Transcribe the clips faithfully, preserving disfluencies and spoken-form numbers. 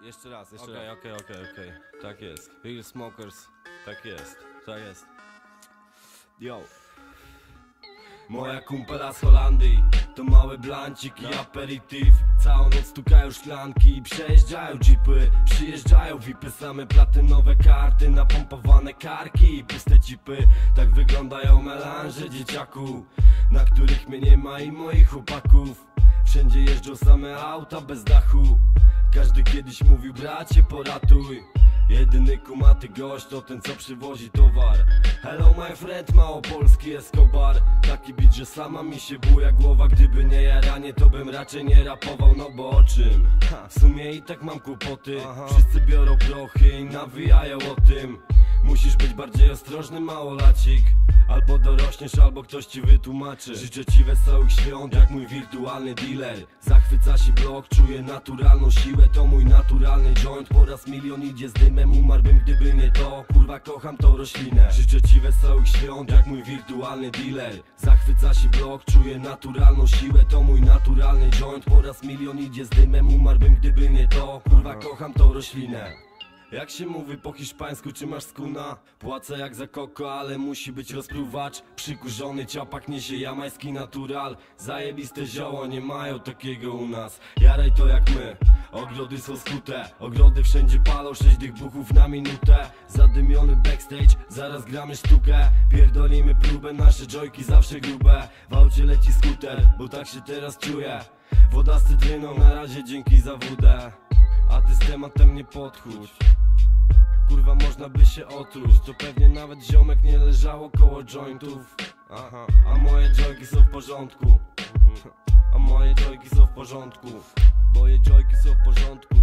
Jeszcze raz, jeszcze Okej, raz. okej, okej, okej. Tak jest. Real Smokers. Tak jest. Tak jest. Yo. Moja kumpela z Holandii to mały blancik i aperitif. Całą noc stukają szklanki i przejeżdżają jeepy. Przyjeżdżają vipy, same platynowe karty, napompowane karki i puste cipy. Tak wyglądają melanże dzieciaku, na których mnie nie ma i moich chłopaków. Wszędzie jeżdżą same auta bez dachu. Każdy kiedyś mówił: bracie, poratuj. Jedyny kumaty gość to ten, co przywozi towar. Hello my friend, małopolski Escobar. Taki beat, że sama mi się buja głowa. Gdyby nie jaranie, to bym raczej nie rapował, no bo o czym? Ha, w sumie i tak mam kłopoty. Aha. Wszyscy biorą prochy i nawijają o tym. Musisz być bardziej ostrożny, małolacik. Albo dorośniesz, albo ktoś ci wytłumaczy. Życzę ci wesołych świąt, jak mój wirtualny dealer. Zachwyca się blok, czuje naturalną siłę. To mój naturalny joint, po raz milion idzie z dymem. Umarłbym, gdyby nie to, kurwa kocham tą roślinę. Życzę ci wesołych świąt, jak mój wirtualny dealer. Zachwyca się blok, czuje naturalną siłę. To mój naturalny joint, po raz milion idzie z dymem. Umarłbym, gdyby nie to, kurwa kocham tą roślinę. Jak się mówi po hiszpańsku, czy masz skuna? Płacę jak za koko, ale musi być rozpruwacz. Przykurzony ciapak niesie jamański natural. Zajebiste zioło, nie mają takiego u nas. Jaraj to jak my, ogrody są skute. Ogrody wszędzie palą, sześć tych buchów na minutę. Zadymiony backstage, zaraz gramy sztukę. Pierdolimy próbę, nasze joyki zawsze grube. W aucie leci skuter, bo tak się teraz czuję. Woda z cytryną, na razie dzięki za wódę. A ty z tematem nie podchódź. Kurwa, można by się otruć. To pewnie nawet ziomek nie leżało koło jointów. Aha. A moje joyki są w porządku. A moje joyki są w porządku. Moje joyki są w porządku.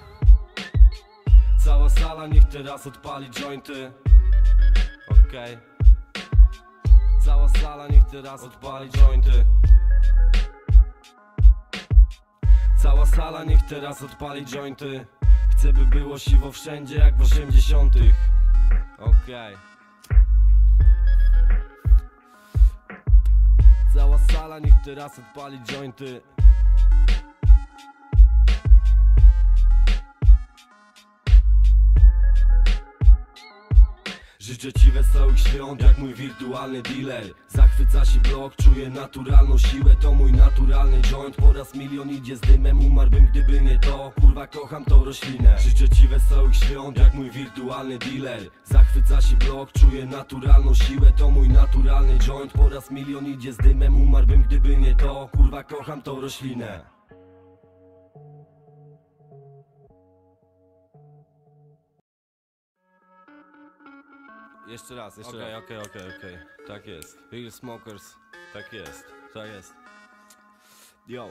Cała sala niech teraz odpali jointy. Okej okay. Cała sala niech teraz odpali jointy. Cała sala niech teraz odpali jointy. Chcę, by było siwo wszędzie jak w osiemdziesiątych. Okej okay. Cała sala niech teraz odpali jointy. Życzę ci wesołych świąt, jak mój wirtualny dealer. Zachwyca się blok, czuje naturalną siłę. To mój naturalny joint, po raz milion idzie z dymem. Umarłbym, gdyby nie to, kurwa kocham tą roślinę. Życzę ci wesołych świąt, jak mój wirtualny dealer. Zachwyca się blok, czuje naturalną siłę. To mój naturalny joint, po raz milion idzie z dymem. Umarłbym, gdyby nie to, kurwa kocham tą roślinę. Jeszcze raz, jeszcze Okej, raz. okej, okej, okej. Tak jest. Real Smokers. Tak jest. Tak jest. Yo.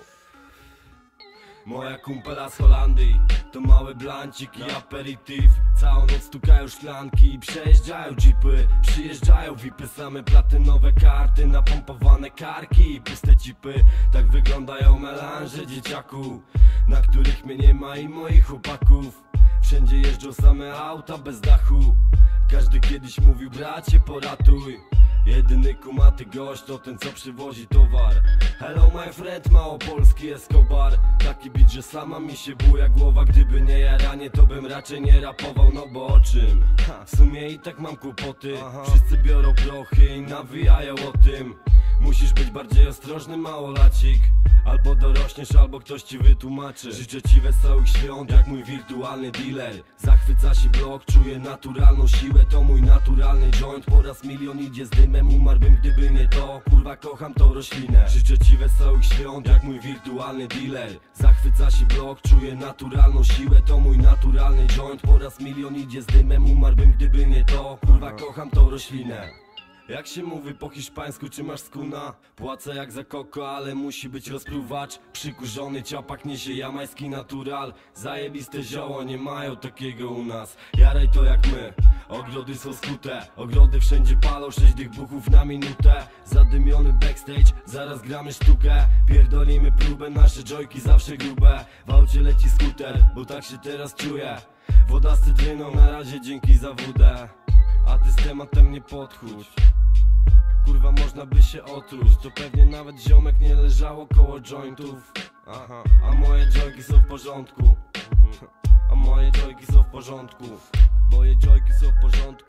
Moja kumpela z Holandii to mały blancik i aperitif. Całą noc stukają szklanki i przejeżdżają jeepy. Przyjeżdżają vipy, same platynowe karty, napompowane karki i puste cipy. Tak wyglądają melanże dzieciaku, na których mnie nie ma i moich chłopaków. Wszędzie jeżdżą same auta bez dachu. Każdy kiedyś mówił: bracie, poratuj. Jedyny kumaty gość to ten, co przywozi towar. Hello my friend, małopolski Escobar. Taki beat, że sama mi się buja głowa. Gdyby nie jaranie, to bym raczej nie rapował, no bo o czym? Ha, w sumie i tak mam kłopoty. Aha. Wszyscy biorą prochy i nawijają o tym. Musisz być bardziej ostrożny, małolacik. Albo dorośniesz, albo ktoś ci wytłumaczy. Życzę ci wesołych świąt, jak mój wirtualny dealer. Zachwyca się blok, czuje naturalną siłę. To mój naturalny joint, po raz milion idzie z dymem. Umarłbym, gdyby nie to, kurwa kocham tą roślinę. Życzę ci wesołych świąt, jak mój wirtualny dealer. Zachwyca się blok, czuje naturalną siłę. To mój naturalny joint, po raz milion idzie z dymem. Umarłbym, gdyby nie to, kurwa kocham tą roślinę. Jak się mówi po hiszpańsku, czy masz skuna? Płacę jak za koko, ale musi być rozpruwacz. Przykurzony ciapak niesie jamański natural. Zajebiste zioło, nie mają takiego u nas. Jaraj to jak my, ogrody są skute. Ogrody wszędzie palą, sześć tych buchów na minutę. Zadymiony backstage, zaraz gramy sztukę. Pierdolimy próbę, nasze joyki zawsze grube. W aucie leci skuter, bo tak się teraz czuję. Woda z cytryną, na razie dzięki za wódę. A ty z tematem nie podchódź. Kurwa, można by się otruć. To pewnie nawet ziomek nie leżało koło jointów. Aha. A moje joyki są w porządku. A moje joyki są w porządku. Moje joyki są w porządku.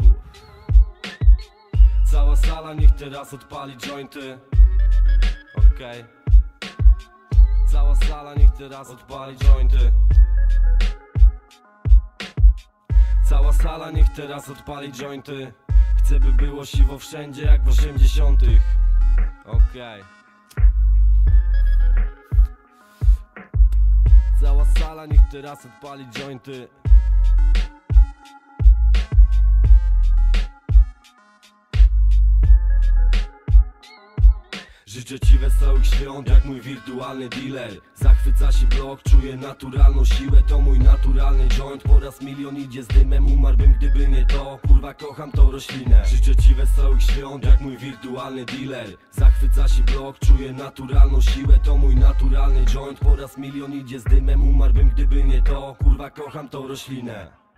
Cała sala niech teraz odpali jointy. Okej okay. Cała sala niech teraz odpali jointy. Cała sala niech teraz odpali jointy. Chcę by było siwo wszędzie jak w osiemdziesiątych. Okej okay. Cała sala niech teraz odpali jointy. Życzę ci wesołych świąt jak mój wirtualny dealer. Zachwyca się blok, czuję naturalną siłę. To mój naturalny joint, po raz milion idzie z dymem. Umarłbym gdyby nie to, kurwa kocham tą roślinę. Życzę ci wesołych świąt jak mój wirtualny dealer. Zachwyca się blok, czuję naturalną siłę. To mój naturalny joint, po raz milion idzie z dymem. Umarłbym gdyby nie to, kurwa kocham tą roślinę.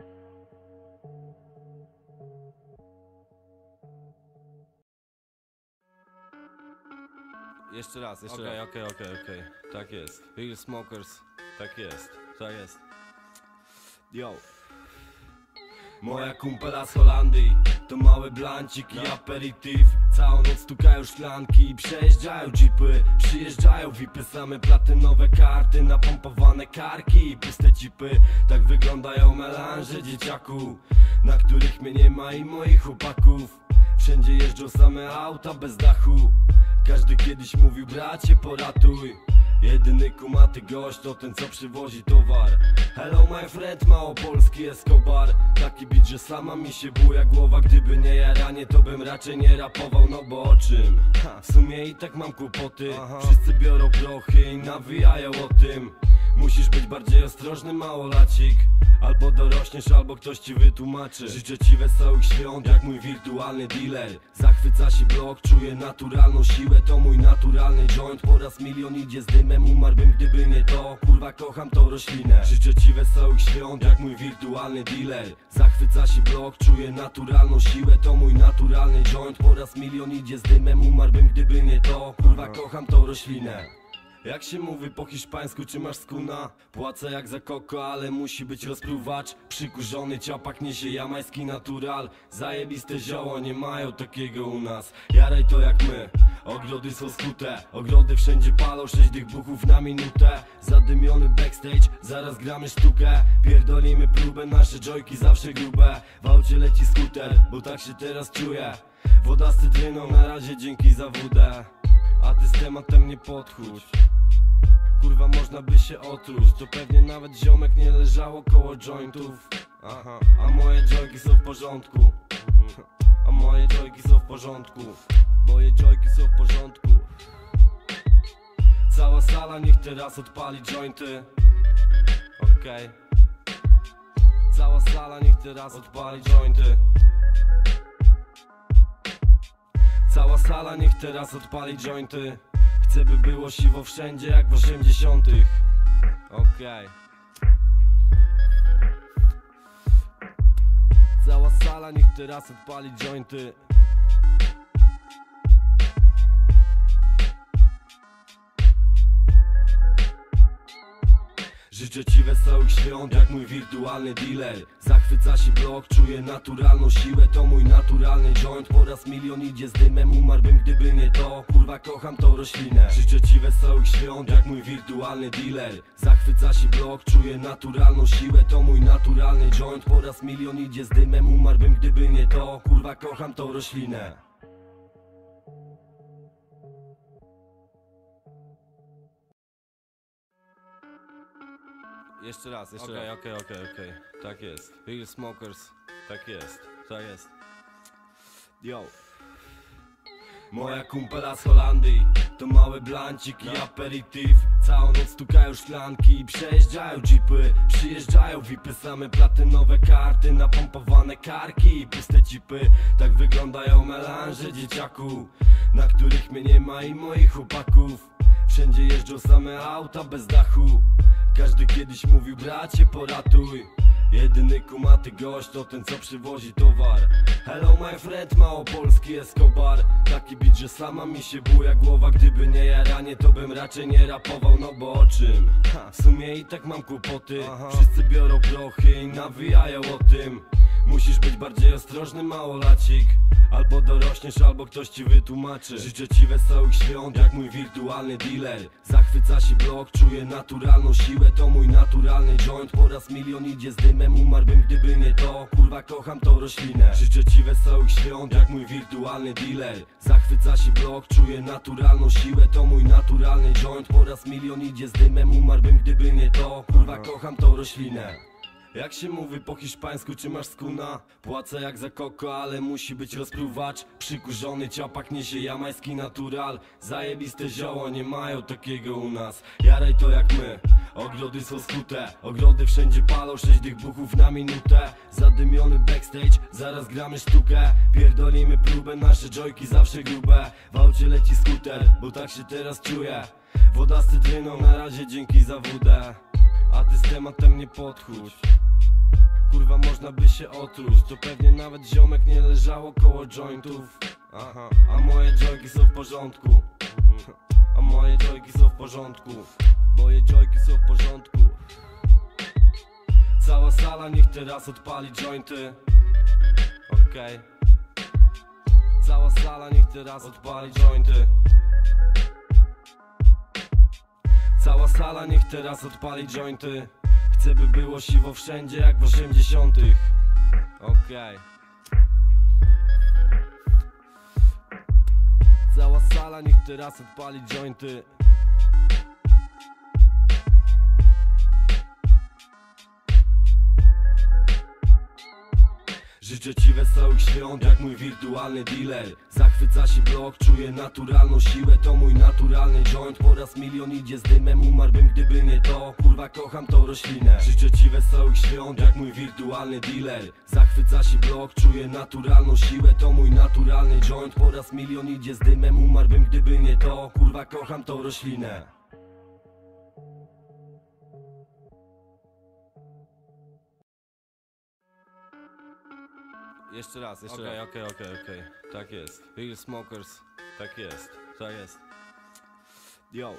Jeszcze raz, jeszcze raz. Okej, okej, okej, okej. Tak jest. Real Smokers. Tak jest, tak jest. Yo. Moja kumpela z Holandii to mały blancik i aperitif. Całą noc stukają szklanki i przejeżdżają jeepy. Przyjeżdżają vipy, same platynowe karty, napompowane karki i puste cipy. Tak wyglądają melanże dzieciaku, na których mnie nie ma i moich chłopaków. Wszędzie jeżdżą same auta bez dachu. Każdy kiedyś mówił bracie poratuj. Jedyny kumaty gość to ten co przywozi towar. Hello my friend, małopolski Escobar. Taki beat, że sama mi się buja głowa. Gdyby nie jaranie to bym raczej nie rapował, no bo o czym? Ha, w sumie i tak mam kłopoty. Aha. Wszyscy biorą prochy i nawijają o tym. Musisz być bardziej ostrożny małolacik. Albo dorośniesz, albo ktoś ci wytłumaczy. Życzę ci wesołych świąt jak mój wirtualny dealer. Zachwyca się blok, czuję naturalną siłę. To mój naturalny joint, po raz milion idzie z dymem. Umarłbym gdyby nie to, kurwa kocham tą roślinę. Życzę ci wesołych świąt jak mój wirtualny dealer. Zachwyca się blok, czuję naturalną siłę. To mój naturalny joint, po raz milion idzie z dymem. Umarłbym gdyby nie to, kurwa kocham tą roślinę. Jak się mówi po hiszpańsku, czy masz skuna? Płacę jak za koko, ale musi być rozpruwacz. Przykurzony ciapak niesie jamański natural. Zajebiste zioło, nie mają takiego u nas. Jaraj to jak my, ogrody są skute. Ogrody wszędzie palą, sześć tych buchów na minutę. Zadymiony backstage, zaraz gramy sztukę. Pierdolimy próbę, nasze joyki zawsze grube. W aucie leci skuter, bo tak się teraz czuję. Woda z cytryną, na razie dzięki za wódę. A ty z tematem nie podchódź. Kurwa można by się otruć. To pewnie nawet ziomek nie leżało koło jointów. Aha. A moje joyki są w porządku. A moje joyki są w porządku. Moje joyki są w porządku. Cała sala niech teraz odpali jointy. Okej okay. Cała sala niech teraz odpali jointy. Cała sala niech teraz odpali jointy. Chcę by było siwo wszędzie jak w osiemdziesiątych. Okej okay. Cała sala niech teraz odpali jointy. Życzę ci wesołych świąt jak mój wirtualny dealer. Zachwyca się blok, czuję naturalną siłę. To mój naturalny joint, po raz milion idzie z dymem. Umarłbym gdyby nie to, kurwa kocham tą roślinę. Życzę ci wesołych świąt jak mój wirtualny dealer. Zachwyca się blok, czuję naturalną siłę. To mój naturalny joint, po raz milion idzie z dymem. Umarłbym gdyby nie to, kurwa kocham tą roślinę. Jeszcze raz, jeszcze raz. Okej, okej, okej, okej. Tak jest. Real Smokers. Tak jest, tak jest. Yo. Moja kumpela z Holandii to mały blancik i aperitif. Całą noc stukają szklanki i przejeżdżają jeepy. Przyjeżdżają vipy, same platynowe karty, napompowane karki i puste cipy. Tak wyglądają melanże dzieciaku, na których mnie nie ma i moich chłopaków. Wszędzie jeżdżą same auta bez dachu. Każdy kiedyś mówił bracie poratuj. Jedyny kumaty gość to ten, co przywozi towar. Hello my friend, małopolski Escobar. Taki beat, że sama mi się buja głowa. Gdyby nie jaranie, to bym raczej nie rapował, no bo o czym? Ha, w sumie i tak mam kłopoty. Wszyscy biorą prochy i nawijają o tym. Musisz być bardziej ostrożny, małolacik. Albo dorośniesz, albo ktoś ci wytłumaczy. Życzę ci wesołych świąt, jak mój wirtualny dealer. Zachwyca się blok, czuję naturalną siłę. To mój naturalny joint, po raz milion idzie z dymem. Umarłbym, gdyby nie to, kurwa kocham tą roślinę. Życzę ci wesołych świąt, jak mój wirtualny dealer. Zachwyca się blok, czuję naturalną siłę. To mój naturalny joint, po raz milion idzie z dymem. Umarłbym, gdyby nie to, kurwa kocham tą roślinę. Jak się mówi po hiszpańsku, czy masz skuna? Płacę jak za koko, ale musi być rozpruwacz. Przykurzony ciapak niesie jamański natural. Zajebiste zioło, nie mają takiego u nas. Jaraj to jak my, ogrody są skute. Ogrody wszędzie palą, sześć tych buchów na minutę. Zadymiony backstage, zaraz gramy sztukę. Pierdolimy próbę, nasze joyki zawsze grube. W aucie leci skuter, bo tak się teraz czuję. Woda z cytryną, na razie dzięki za wódę. A ty z tematem nie podchódź. Kurwa, można by się otruć. To pewnie nawet ziomek nie leżało koło jointów. Aha, a moje joyki są w porządku. A moje joyki są w porządku. Moje joyki są w porządku. Cała sala niech teraz odpali jointy. Okej okay. Cała sala niech teraz odpali jointy. Cała sala niech teraz odpali jointy. Chcę, by było siwo wszędzie jak w osiemdziesiątych. Okej okay. Cała sala niech teraz odpali jointy. Życzę ci wesołych świąt, jak mój wirtualny dealer. Zachwyca się blok, czuję naturalną siłę. To mój naturalny joint, po raz milion idzie z dymem. Umarłbym, gdyby nie to, kurwa kocham tą roślinę. Życzę ci wesołych świąt, jak mój wirtualny dealer. Zachwyca się blok, czuję naturalną siłę. To mój naturalny joint, po raz milion idzie z dymem. Umarłbym, gdyby nie to, kurwa kocham tą roślinę. Jeszcze raz, jeszcze raz. Okej, okej, okej, okej. Tak jest. Real Smokers. Tak jest, tak jest. Yo.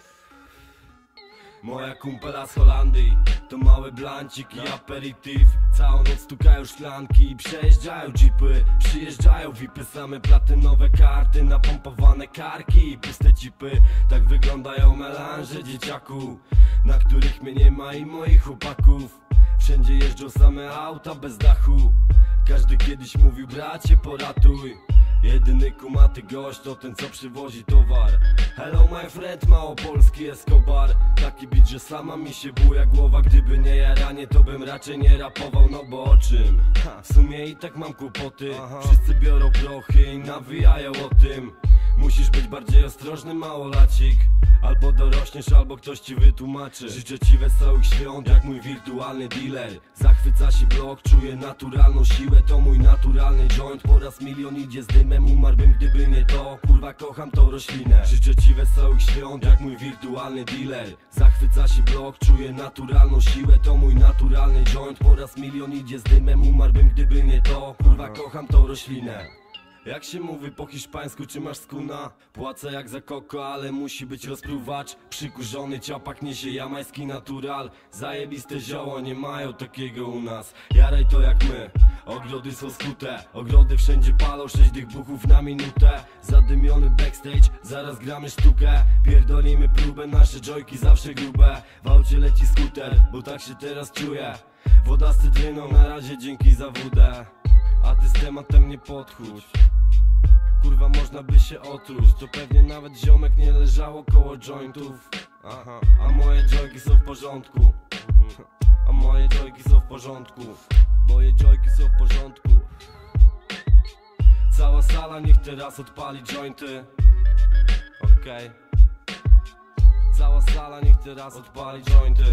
Moja kumpela z Holandii to mały blancik i aperitif. Całą noc stukają szklanki i przejeżdżają jeepy. Przyjeżdżają vipy, same platynowe karty, napompowane karki i puste cipy. Tak wyglądają melanże dzieciaku, na których mnie nie ma i moich chłopaków. Wszędzie jeżdżą same auta bez dachu. Każdy kiedyś mówił bracie poratuj. Jedyny kumaty gość to ten, co przywozi towar. Hello my friend, małopolski Escobar. Taki beat, że sama mi się buja głowa. Gdyby nie jaranie, to bym raczej nie rapował, no bo o czym? Ha, w sumie i tak mam kłopoty. Wszyscy biorą prochy i nawijają o tym. Musisz być bardziej ostrożny, małolacik. Albo dorośniesz, albo ktoś ci wytłumaczy. Życzę ci wesołych świąt, jak mój wirtualny dealer. Zachwyca się blok, czuję naturalną siłę. To mój naturalny joint, po raz milion idzie z dymem. Umarłbym, gdyby nie to, kurwa kocham tą roślinę. Życzę ci wesołych świąt, jak mój wirtualny dealer. Zachwyca się blok, czuję naturalną siłę. To mój naturalny joint, po raz milion idzie z dymem. Umarłbym, gdyby nie to, kurwa kocham tą roślinę. Jak się mówi po hiszpańsku, czy masz skuna? Płacę jak za koko, ale musi być rozpruwacz. Przykurzony ciapak niesie jamański natural. Zajebiste zioło, nie mają takiego u nas. Jaraj to jak my, ogrody są skute. Ogrody wszędzie palą, sześć tych buchów na minutę. Zadymiony backstage, zaraz gramy sztukę. Pierdolimy próbę, nasze joyki zawsze grube. W aucie leci skuter, bo tak się teraz czuję. Woda z cytryną, na razie dzięki za wódę. A ty z tematem nie podchódź. Kurwa, można by się otruć. To pewnie nawet ziomek nie leżało koło jointów. Aha, a moje joyki są w porządku. A moje joyki są w porządku. Moje joyki są w porządku. Cała sala niech teraz odpali jointy. Okej okay. Cała sala niech teraz odpali jointy.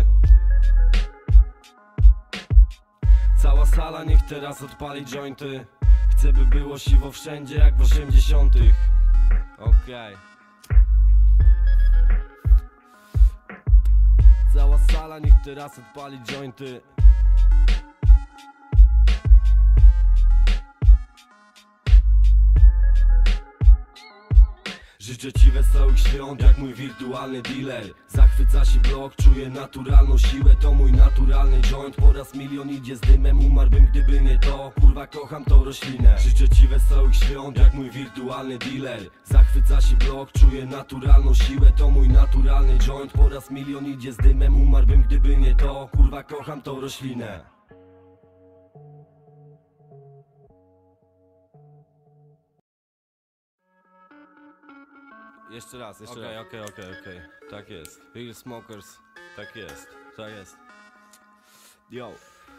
Cała sala niech teraz odpali jointy. Chcę, by było siwo wszędzie jak w osiemdziesiątych. Okej okay. Cała sala niech teraz odpali jointy. Życzę ci wesołych świąt jak mój wirtualny dealer. Zachwyca się blok, czuję naturalną siłę. To mój naturalny joint, po raz milion idzie z dymem. Umarłbym gdyby nie to, kurwa kocham tą roślinę. Życzę ci wesołych świąt jak mój wirtualny dealer. Zachwyca się blok, czuję naturalną siłę. To mój naturalny joint, po raz milion idzie z dymem. Umarłbym gdyby nie to, kurwa kocham tą roślinę. Jeszcze raz, jeszcze raz. Okej, okej, okej, okej. Tak jest. Real Smokers. Tak jest, tak jest. Yo.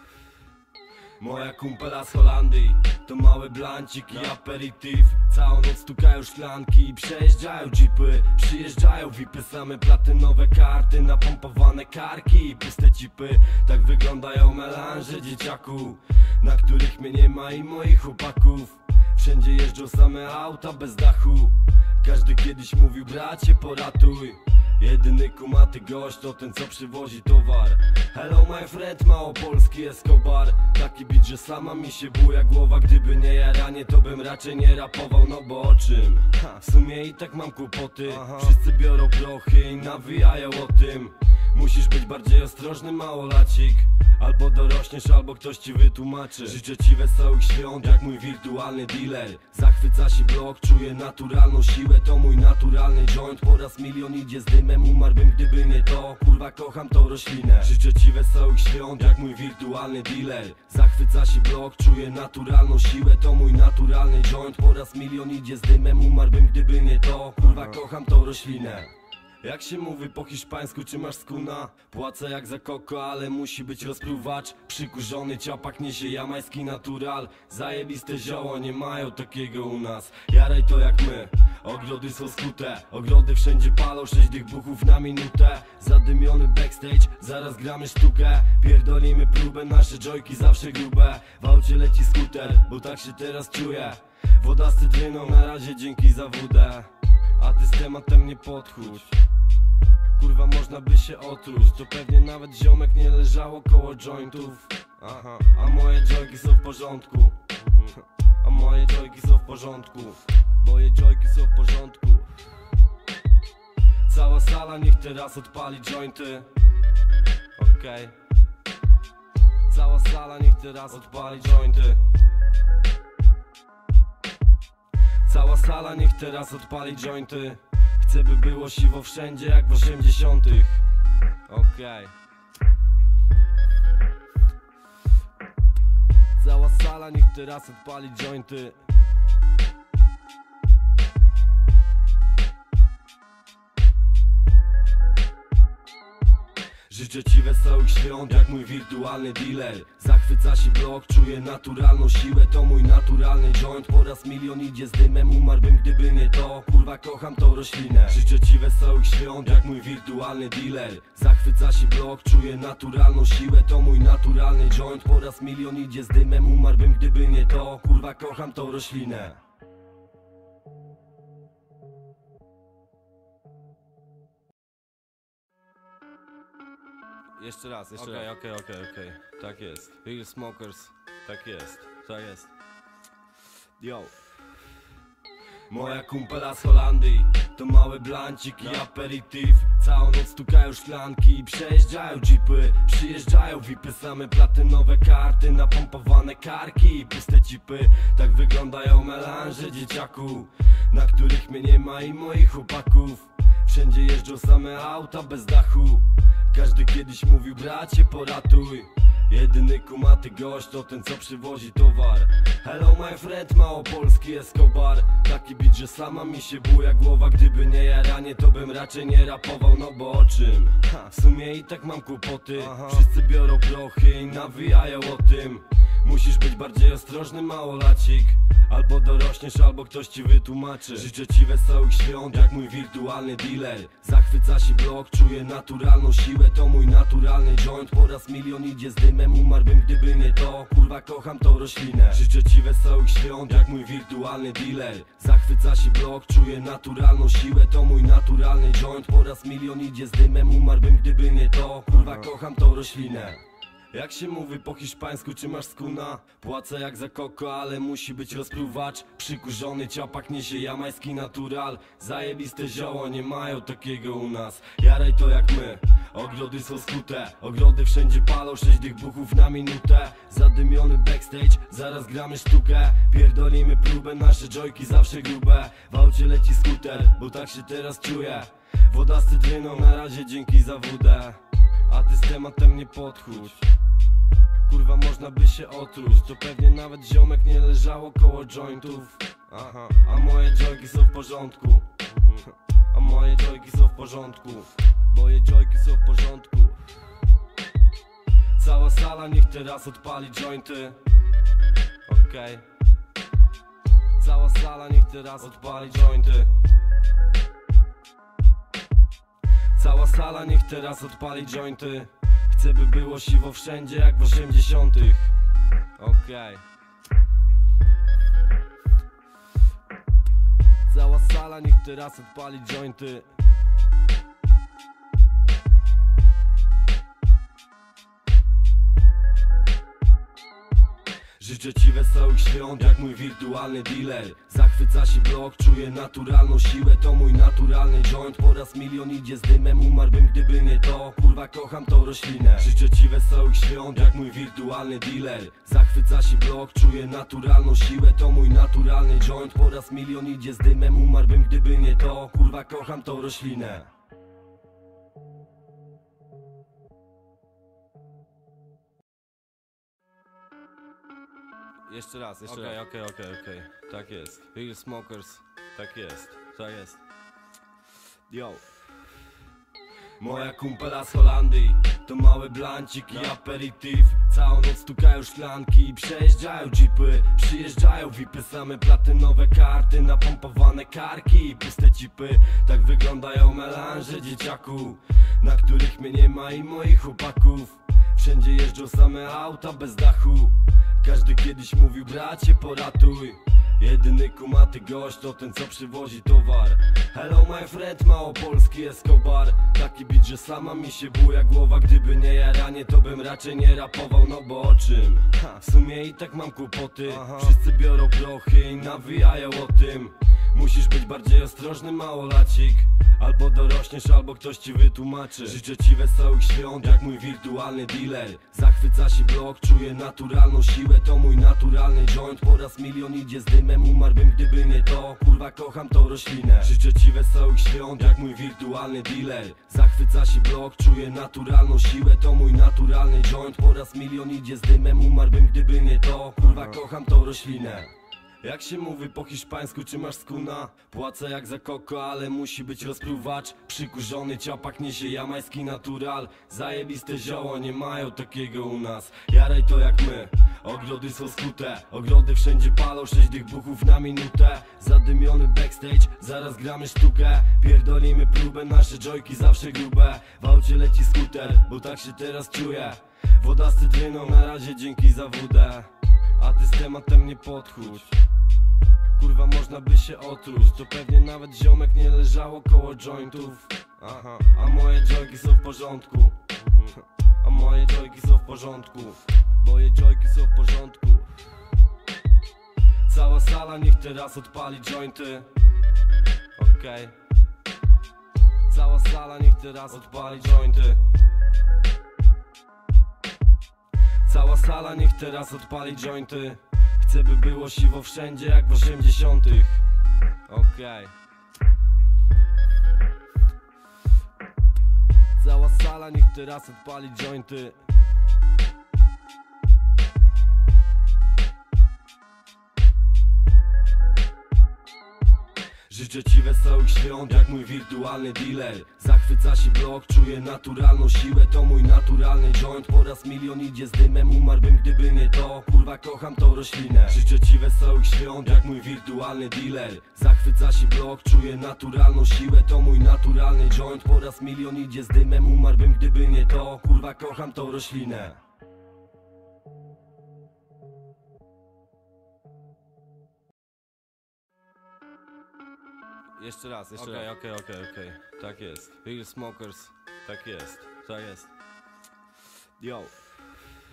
Moja kumpela z Holandii to mały blancik i aperitif. Całą noc stukają szklanki i przejeżdżają jeepy. Przyjeżdżają vipy, same platynowe karty, napompowane karki i puste cipy. Tak wyglądają melanże dzieciaku, na których mnie nie ma i moich chłopaków. Wszędzie jeżdżą same auta bez dachu. Każdy kiedyś mówił bracie poratuj. Jedyny kumaty gość to ten co przywozi towar. Hello my friend, małopolski Escobar. Taki beat, że sama mi się buja głowa. Gdyby nie jaranie to bym raczej nie rapował, no bo o czym? Ha, w sumie i tak mam kłopoty. Aha. Wszyscy biorą prochy i nawijają o tym. Musisz być bardziej ostrożny małolacik, albo dorośniesz, albo ktoś ci wytłumaczy. Życzę ci wesołych świąt jak mój wirtualny dealer. Zachwyca się blok, czuję naturalną siłę. To mój naturalny joint, po raz milion idzie z dymem. Umarłbym gdyby nie to, kurwa kocham tą roślinę. Życzę ci wesołych świąt jak mój wirtualny dealer. Zachwyca się blok, czuję naturalną siłę. To mój naturalny joint, po raz milion idzie z dymem. Umarłbym gdyby nie to, kurwa kocham tą roślinę. Jak się mówi po hiszpańsku, czy masz skuna? Płacę jak za koko, ale musi być rozpruwacz. Przykurzony ciapak niesie jamański natural. Zajebiste zioło, nie mają takiego u nas. Jaraj to jak my, ogrody są skute. Ogrody wszędzie palą, sześć tych buchów na minutę. Zadymiony backstage, zaraz gramy sztukę. Pierdolimy próbę, nasze joyki zawsze grube. W aucie leci skuter, bo tak się teraz czuję. Woda z cytryną, na razie dzięki za wódę. A ty z tematem nie podchódź. Kurwa można by się otruć. To pewnie nawet ziomek nie leżało koło jointów. Aha. A moje joyki są w porządku. A moje joyki są w porządku. Moje joyki są w porządku. Cała sala niech teraz odpali jointy. Okej okay. Cała sala niech teraz odpali jointy. Cała sala niech teraz odpali jointy. Chcę by było siwo wszędzie jak w osiemdziesiątych. Okej okay. Cała sala niech teraz odpali jointy. Życzę ci wesołych świąt jak mój wirtualny dealer. Zachwyca się blok, czuję naturalną siłę. To mój naturalny joint, po raz milion idzie z dymem. Umarłbym gdyby nie to, kurwa kocham tą roślinę. Życzę ci wesołych świąt jak mój wirtualny dealer. Zachwyca się blok, czuję naturalną siłę. To mój naturalny joint, po raz milion idzie z dymem. Umarłbym gdyby nie to, kurwa kocham tą roślinę. Jeszcze raz, jeszcze raz. Okej, okej, okej, okej. Tak jest. Real Smokers. Tak jest, tak jest. Yo. Moja kumpela z Holandii to mały blancik i aperitif. Całą noc stukają szklanki i przejeżdżają jeepy. Przyjeżdżają vipy, same platynowe karty, napompowane karki i puste cipy. Tak wyglądają melanże dzieciaku, na których mnie nie ma i moich chłopaków. Wszędzie jeżdżą same auta bez dachu. Każdy kiedyś mówił bracie poratuj. Jedyny kumaty gość to ten co przywozi towar. Hello my friend, małopolski Escobar. Taki beat, że sama mi się buja głowa. Gdyby nie jaranie to bym raczej nie rapował, no bo o czym? Ha, w sumie i tak mam kłopoty. Aha. Wszyscy biorą prochy i nawijają o tym. Musisz być bardziej ostrożny małolacik, albo dorośniesz, albo ktoś ci wytłumaczy. Życzę ci wesołych świąt jak mój wirtualny dealer. Zachwyca się blok, czuję naturalną siłę. To mój naturalny joint, po raz milion idzie z dymem. Umarłbym gdyby nie to, kurwa kocham tą roślinę. Życzę ci wesołych świąt jak mój wirtualny dealer. Zachwyca się blok, czuję naturalną siłę. To mój naturalny joint, po raz milion idzie z dymem. Umarłbym gdyby nie to, kurwa kocham tą roślinę. Jak się mówi po hiszpańsku, czy masz skuna? Płacę jak za koko, ale musi być rozpruwacz. Przykurzony ciapak niesie jamański natural. Zajebiste zioło, nie mają takiego u nas. Jaraj to jak my, ogrody są skute. Ogrody wszędzie palą, sześć tych buchów na minutę. Zadymiony backstage, zaraz gramy sztukę. Pierdolimy próbę, nasze joyki zawsze grube. W aucie leci skuter, bo tak się teraz czuję. Woda z cytryną, na razie dzięki za wódę. A ty z tematem nie podchódź. Kurwa, można by się otruć. To pewnie nawet ziomek nie leżało koło jointów. Aha, a moje joyki są w porządku. A moje joyki są w porządku. Moje joyki są w porządku. Cała sala niech teraz odpali jointy. Okej okay. Cała sala niech teraz odpali jointy. Cała sala niech teraz odpali jointy. Chcę by było siwo wszędzie jak w osiemdziesiątych. Okej okay. Cała sala niech teraz odpali jointy. Życzę ci wesołych świąt jak mój wirtualny dealer. Zachwyca się blok, czuję naturalną siłę. To mój naturalny joint, po raz milion idzie z dymem. Umarłbym gdyby nie to, kurwa kocham tą roślinę. Życzę ci wesołych świąt jak mój wirtualny dealer. Zachwyca się blok, czuję naturalną siłę. To mój naturalny joint, po raz milion idzie z dymem. Umarłbym gdyby nie to, kurwa kocham tą roślinę. Jeszcze raz, jeszcze Okej, raz. okej, okej, okej. Tak jest. Real Smokers. Tak jest. Tak jest. Yo. Moja kumpela z Holandii to mały blancik i aperitif. Całą noc stukają szklanki i przejeżdżają jeepy. Przyjeżdżają vipy, same platynowe karty, napompowane karki i puste cipy. Tak wyglądają melanże dzieciaku, na których mnie nie ma i moich chłopaków. Wszędzie jeżdżą same auta bez dachu. Każdy kiedyś mówił bracie poratuj. Jedyny kumaty gość to ten co przywozi towar. Hello my friend, małopolski Escobar. Taki beat, że sama mi się buja głowa. Gdyby nie jaranie to bym raczej nie rapował, no bo o czym? Ha, w sumie i tak mam kłopoty. Aha. Wszyscy biorą prochy i nawijają o tym. Musisz być bardziej ostrożny małolacik. Albo dorośniesz, albo ktoś ci wytłumaczy. Życzę ci wesołych świąt jak mój wirtualny dealer. Zachwyca się blok, czuję naturalną siłę. To mój naturalny joint, po raz milion idzie z dymem. Umarłbym gdyby nie to, kurwa kocham tą roślinę. Życzę ci wesołych świąt jak mój wirtualny dealer. Zachwyca się blok, czuję naturalną siłę. To mój naturalny joint, po raz milion idzie z dymem. Umarłbym gdyby nie to, kurwa kocham tą roślinę. Jak się mówi po hiszpańsku, czy masz skuna? Płacę jak za koko, ale musi być rozpruwacz. Przykurzony ciapak niesie jamański natural. Zajebiste zioło, nie mają takiego u nas. Jaraj to jak my, ogrody są skute. Ogrody wszędzie palą, sześć tych buchów na minutę. Zadymiony backstage, zaraz gramy sztukę. Pierdolimy próbę, nasze joyki zawsze grube. W aucie leci skuter, bo tak się teraz czuję. Woda z cytryną, na razie dzięki za wódę. A ty z tematem nie podchódź. Kurwa, można by się otruć. To pewnie nawet ziomek nie leżało koło jointów. Aha, a moje joyki są w porządku. A moje joyki są w porządku. Moje joyki są w porządku. Cała sala niech teraz odpali jointy. Okej okay. Cała sala niech teraz odpali jointy. Cała sala niech teraz odpali jointy. Chcę by było siwo wszędzie jak w osiemdziesiątych. Okej okay. Cała sala niech teraz odpali jointy. Życzę ci wesołych świąt jak mój wirtualny dealer. Zachwyca się blok, czuję naturalną siłę. To mój naturalny joint, po raz milion idzie z dymem. Umarłbym gdyby nie to, kurwa kocham tą roślinę. Życzę ci wesołych świąt jak mój wirtualny dealer. Zachwyca się blok, czuję naturalną siłę. To mój naturalny joint, po raz milion idzie z dymem. Umarłbym gdyby nie to, kurwa kocham tą roślinę. Jeszcze raz, jeszcze Okej, raz. okej, okej, okej. Tak jest. Real Smokers. Tak jest. Tak jest. Yo.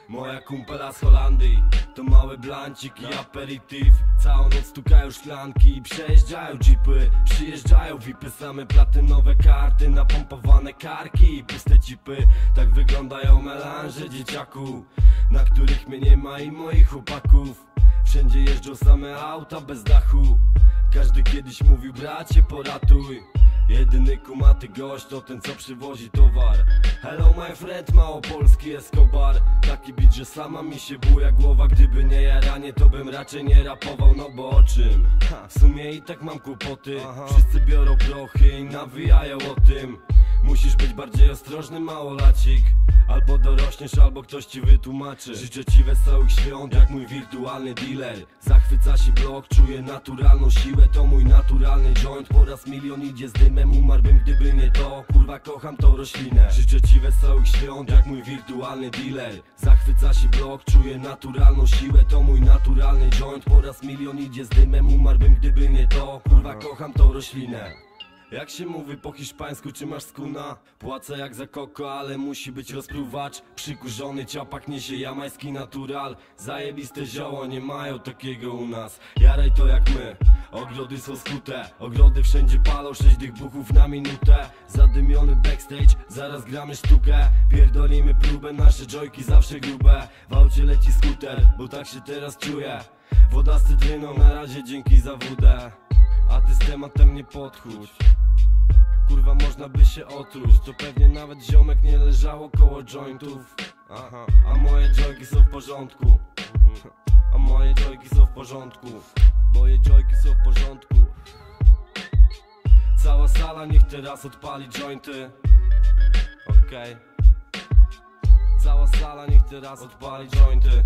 Moja kumpela z Holandii to mały blancik i aperitif. Całą noc stukają szklanki i przejeżdżają jeepy. Przyjeżdżają vipy, same platynowe karty, napompowane karki i puste cipy. Tak wyglądają melanże dzieciaku, na których mnie nie ma i moich chłopaków. Wszędzie jeżdżą same auta bez dachu. Każdy kiedyś mówił: bracie, poratuj. Jedyny kumaty gość to ten, co przywozi towar. Hello my friend, małopolski Escobar. Taki beat, że sama mi się buja głowa. Gdyby nie jaranie, to bym raczej nie rapował, no bo o czym? Ha, w sumie i tak mam kłopoty. Aha. Wszyscy biorą prochy i nawijają o tym. Musisz być bardziej ostrożny, małolacik. Albo dorośniesz, albo ktoś ci wytłumaczy. Życzę ci wesołych świąt, jak mój wirtualny dealer. Zachwyca się blok, czuje naturalną siłę. To mój naturalny joint, po raz milion idzie z dymem. Umarłbym, gdyby nie to, kurwa kocham tą roślinę. Życzę ci wesołych świąt, jak mój wirtualny dealer. Zachwyca się blok, czuje naturalną siłę. To mój naturalny joint, po raz milion idzie z dymem. Umarłbym, gdyby nie to, kurwa kocham tą roślinę. Jak się mówi po hiszpańsku, czy masz skuna? Płacę jak za koko, ale musi być rozpruwacz. Przykurzony ciapak niesie jamański natural. Zajebiste zioło, nie mają takiego u nas. Jaraj to jak my, ogrody są skute. Ogrody wszędzie palą, sześć tych buchów na minutę. Zadymiony backstage, zaraz gramy sztukę. Pierdolimy próbę, nasze joyki zawsze grube. W aucie leci skuter, bo tak się teraz czuję. Woda z cytryną, na razie dzięki za wódę. A ty z tematem nie podchódź. Kurwa, można by się otruć. To pewnie nawet ziomek nie leżało koło jointów. Aha. A moje joyki są w porządku. A moje joyki są w porządku. Moje joyki są w porządku. Cała sala niech teraz odpali jointy. Okej okay. Cała sala niech teraz odpali jointy.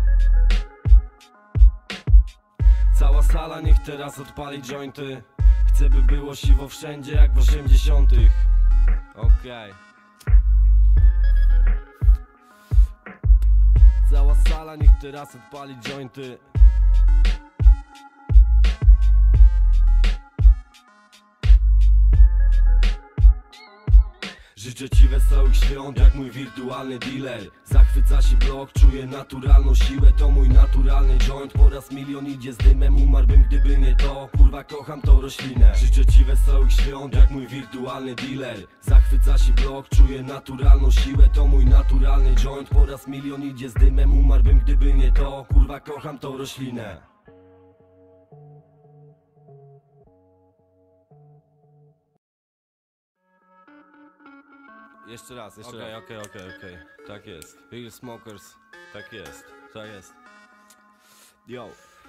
Cała sala niech teraz odpali jointy. Chcę, by było siwo wszędzie jak w osiemdziesiątych. Okej okay. Cała sala niech teraz odpali jointy. Życzę ci wesołych świąt, jak mój wirtualny dealer. Zachwyca się blok, czuje naturalną siłę. To mój naturalny joint, po raz milion idzie z dymem. Umarłbym, gdyby nie to, kurwa kocham tą roślinę. Życzę ci wesołych świąt, jak mój wirtualny dealer. Zachwyca się blok, czuje naturalną siłę. To mój naturalny joint, po raz milion idzie z dymem. Umarłbym, gdyby nie to, kurwa kocham tą roślinę. Jeszcze raz, jeszcze okay, raz. Okej, okay, okej, okay, okej. Okay. Tak jest. Real Smokers. Tak jest. Tak jest. Yo.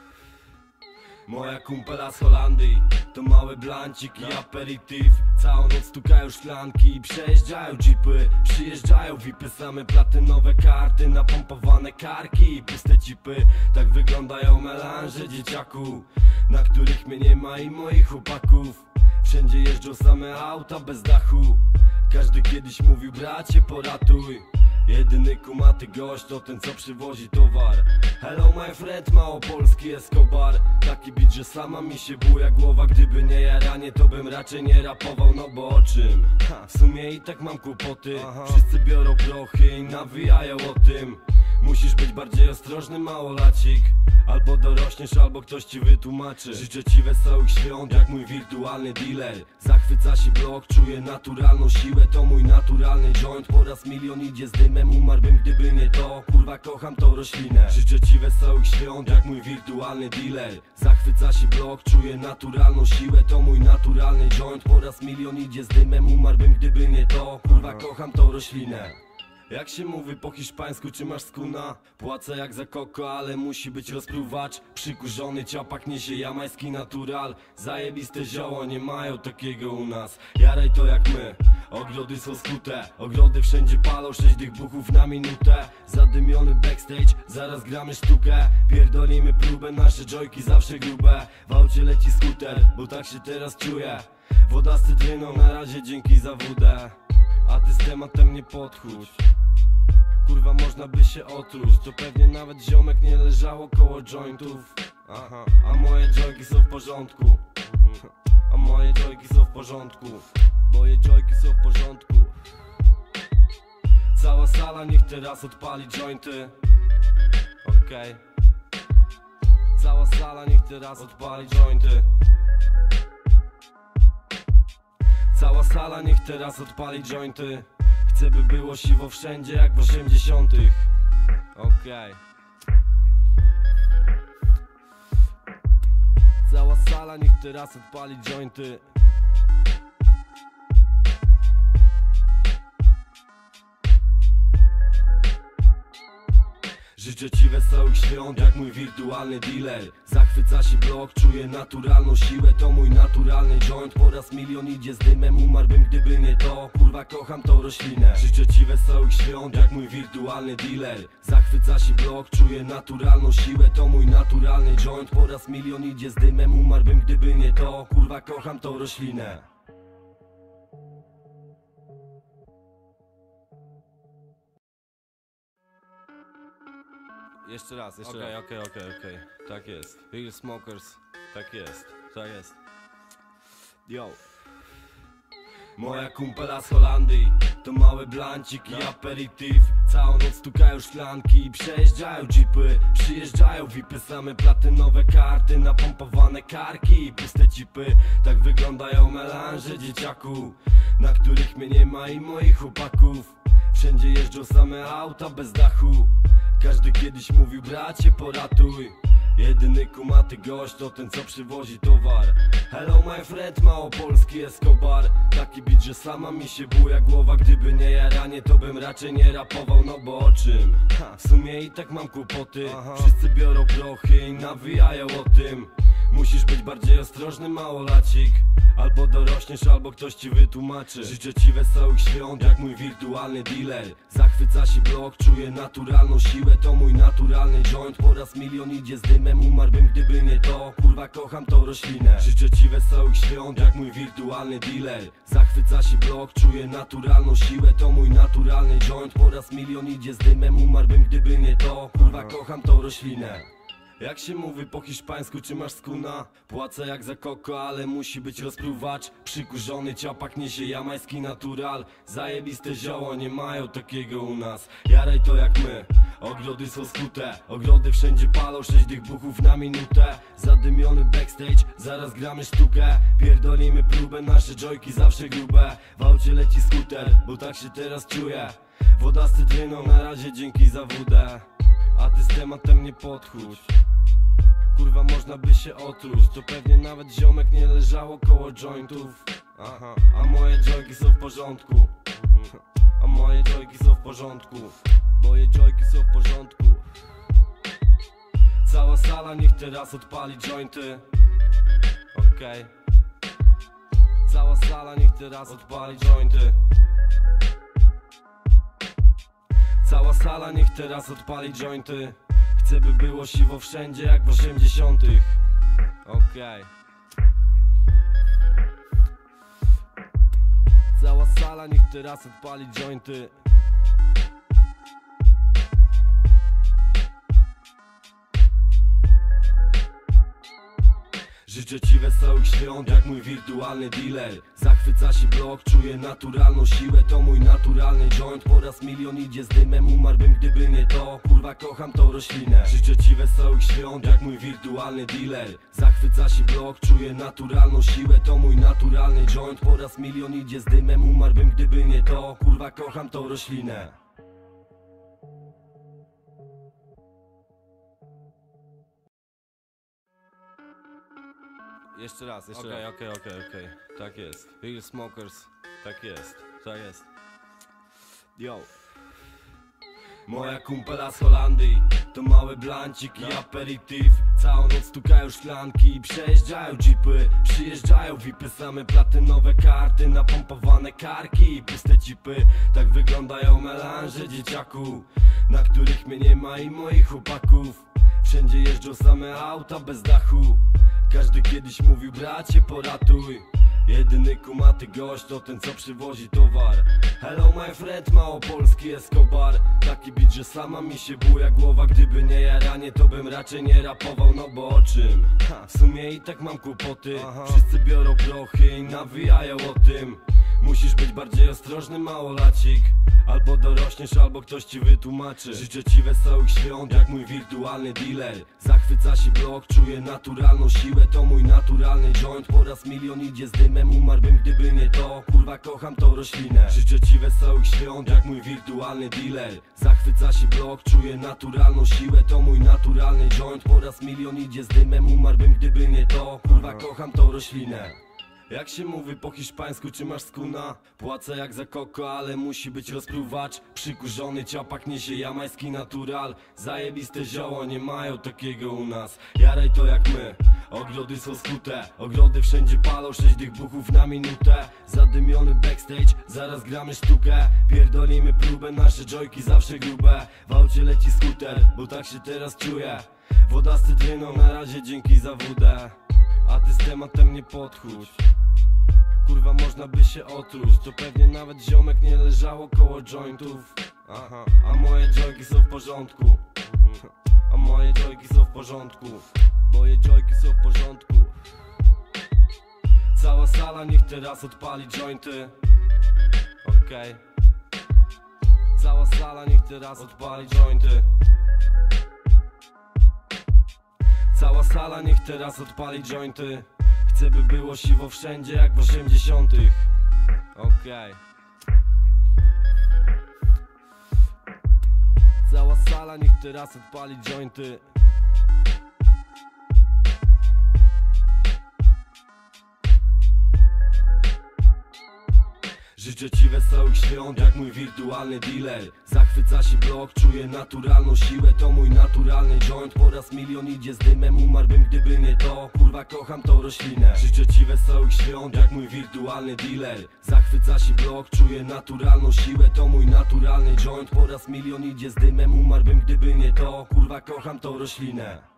Moja kumpela z Holandii to mały blancik i aperitif. Całą noc stukają szklanki i przejeżdżają jeepy. Przyjeżdżają vipy, same platynowe karty, napompowane karki i puste cipy. Tak wyglądają melanże dzieciaku, na których mnie nie ma i moich chłopaków. Wszędzie jeżdżą same auta bez dachu. Każdy kiedyś mówił: bracie, poratuj. Jedyny kumaty gość to ten, co przywozi towar. Hello my friend, małopolski Escobar. Taki beat, że sama mi się buja głowa. Gdyby nie jaranie, to bym raczej nie rapował, no bo o czym? Ha, w sumie i tak mam kłopoty. Aha. Wszyscy biorą prochy i nawijają o tym. Musisz być bardziej ostrożny, małolacik. Albo dorośniesz, albo ktoś ci wytłumaczy. Życzę ci wesołych świąt, jak mój wirtualny dealer. Zachwyca się blok, czuje naturalną siłę. To mój naturalny joint, po raz milion idzie z dymem. Umarłbym, gdyby nie to, kurwa kocham tą roślinę. Życzę ci wesołych świąt, jak mój wirtualny dealer. Zachwyca się blok, czuje naturalną siłę. To mój naturalny joint, po raz milion idzie z dymem. Umarłbym, gdyby nie to, kurwa kocham tą roślinę. Jak się mówi po hiszpańsku, czy masz skuna? Płacę jak za koko, ale musi być rozpruwacz. Przykurzony ciapak niesie jamański natural. Zajebiste zioło, nie mają takiego u nas. Jaraj to jak my, ogrody są skute. Ogrody wszędzie palą, sześć tych buchów na minutę. Zadymiony backstage, zaraz gramy sztukę. Pierdolimy próbę, nasze joyki zawsze grube. W aucie leci skuter, bo tak się teraz czuję. Woda z cytryną, na razie dzięki za wódę. A ty z tematem nie podchódź. Kurwa, można by się otruć. To pewnie nawet ziomek nie leżało koło jointów. Aha. A moje joyki są w porządku. A moje joyki są w porządku. Moje joyki są w porządku. Cała sala niech teraz odpali jointy. okej. Cała sala niech teraz odpali jointy. Cała sala niech teraz odpali jointy. Chcę, by było siwo wszędzie jak w osiemdziesiątych. Okej. Cała sala niech teraz odpali jointy. Życzę ci wesołych świąt jak mój wirtualny dealer. Zachwyca się blok, czuję naturalną siłę. To mój naturalny joint, po raz milion idzie z dymem. Umarłbym gdyby nie to, kurwa kocham tą roślinę. Życzę ci wesołych świąt jak mój wirtualny dealer. Zachwyca się blok, czuję naturalną siłę. To mój naturalny joint, po raz milion idzie z dymem. Umarłbym gdyby nie to, kurwa kocham tą roślinę. Jeszcze raz, jeszcze Okej, raz. Okej, okej, okej. Tak jest. Real Smokers. Tak jest. Tak jest. Yo. Moja kumpela z Holandii to mały blancik i aperitif. Całą noc stukają szklanki i przejeżdżają jeepy. Przyjeżdżają vipy, same platynowe karty, napompowane karki i puste cipy. Tak wyglądają melanże dzieciaku, na których mnie nie ma i moich chłopaków. Wszędzie jeżdżą same auta bez dachu. Każdy kiedyś mówił bracie poratuj. Jedyny kumaty gość to ten co przywozi towar. Hello my friend, małopolski Escobar. Taki beat, że sama mi się buja głowa. Gdyby nie jaranie to bym raczej nie rapował, no bo o czym? Ha, w sumie i tak mam kłopoty. Aha. Wszyscy biorą prochy i nawijają o tym. Musisz być bardziej ostrożny małolacik. Albo dorośniesz, albo ktoś ci wytłumaczy. Życzę ci wesołych świąt jak mój wirtualny dealer. Zachwyca się blok, czuję naturalną siłę. To mój naturalny joint, po raz milion idzie z dymem. Umarłbym gdyby nie to, kurwa kocham tą roślinę. Życzę ci wesołych świąt jak mój wirtualny dealer. Zachwyca się blok, czuję naturalną siłę. To mój naturalny joint, po raz milion idzie z dymem. Umarłbym gdyby nie to, kurwa kocham tą roślinę. Jak się mówi po hiszpańsku, czy masz skuna? Płacę jak za koko, ale musi być rozpruwacz. Przykurzony ciapak niesie jamański natural. Zajebiste zioło, nie mają takiego u nas. Jaraj to jak my, ogrody są skute. Ogrody wszędzie palą, sześć tych buchów na minutę. Zadymiony backstage, zaraz gramy sztukę. Pierdolimy próbę, nasze joyki zawsze grube. W aucie leci skuter, bo tak się teraz czuję. Woda z cytryną, na razie dzięki za wódę. A ty z tematem nie podchódź. Kurwa można by się otruć. To pewnie nawet ziomek nie leżało koło jointów. Aha. A moje joyki są w porządku. A moje joyki są w porządku. Moje joyki są w porządku. Cała sala niech teraz odpali jointy. Okej. Cała sala niech teraz odpali jointy. Cała sala niech teraz odpali jointy. Chcę, by było siwo wszędzie jak w osiemdziesiątych. Okej. Cała sala niech teraz odpali jointy. Życzę ci wesołych świąt jak mój wirtualny dealer. Zachwyca się blok, czuję naturalną siłę. To mój naturalny joint, po raz milion idzie z dymem. Umarłbym gdyby nie to, kurwa kocham tą roślinę. Życzę ci wesołych świąt jak mój wirtualny dealer. Zachwyca się blok, czuję naturalną siłę. To mój naturalny joint, po raz milion idzie z dymem. Umarłbym gdyby nie to, kurwa kocham tą roślinę. Jeszcze raz, jeszcze Okej, raz. Okej, okej, okej. Tak jest. Real Smokers. Tak jest. Tak jest. Yo. Moja kumpela z Holandii to mały blancik i aperitif. Całą noc stukają szklanki i przejeżdżają jeepy. Przyjeżdżają vipy, same platynowe karty, napompowane karki i puste cipy. Tak wyglądają melanże dzieciaku, na których mnie nie ma i moich chłopaków. Wszędzie jeżdżą same auta bez dachu. Każdy kiedyś mówił bracie poratuj. Jedyny kumaty gość to ten co przywozi towar. Hello my friend, małopolski Escobar. Taki beat, że sama mi się buja głowa. Gdyby nie jaranie to bym raczej nie rapował, no bo o czym? Ha, w sumie i tak mam kłopoty. Aha. Wszyscy biorą prochy i nawijają o tym. Musisz być bardziej ostrożny małolacik. Albo dorośniesz, albo ktoś ci wytłumaczy. Życzę ci wesołych świąt, jak mój wirtualny dealer. Zachwyca się blok, czuje naturalną siłę. To mój naturalny joint, po raz milion idzie z dymem. Umarłbym gdyby nie to, kurwa kocham tą roślinę. Życzę ci wesołych świąt, jak mój wirtualny dealer. Zachwyca się blok, czuje naturalną siłę. To mój naturalny joint, po raz milion idzie z dymem. Umarłbym gdyby nie to, kurwa kocham tą roślinę. Jak się mówi po hiszpańsku, czy masz skuna? Płacę jak za koko, ale musi być rozpruwacz. Przykurzony ciapak niesie jamański natural. Zajebiste zioło, nie mają takiego u nas. Jaraj to jak my, ogrody są skute. Ogrody wszędzie palą, sześć tych buchów na minutę. Zadymiony backstage, zaraz gramy sztukę. Pierdolimy próbę, nasze joyki zawsze grube. W aucie leci skuter, bo tak się teraz czuję. Woda z cytryną, na razie dzięki za wódę. A ty z tematem nie podchódź. Kurwa można by się otruć. To pewnie nawet ziomek nie leżało koło jointów. Aha. A moje joyki są w porządku. A moje joyki są w porządku. Moje joyki są w porządku. Cała sala niech teraz odpali jointy. Okej okay. Cała sala niech teraz odpali jointy. Cała sala niech teraz odpali jointy. Chcę by było siwo wszędzie jak w osiemdziesiątych. Okej okay. Cała sala niech teraz odpali jointy. Życzę ci wesołych świąt, jak mój wirtualny dealer. Zachwyca się blok, czuje naturalną siłę. To mój naturalny joint, po raz milion idzie z dymem. Umarłbym gdyby nie to, kurwa kocham tą roślinę. Życzę ci wesołych świąt, jak mój wirtualny dealer. Zachwyca się blok, czuje naturalną siłę. To mój naturalny joint, po raz milion idzie z dymem. Umarłbym gdyby nie to, kurwa kocham tą roślinę.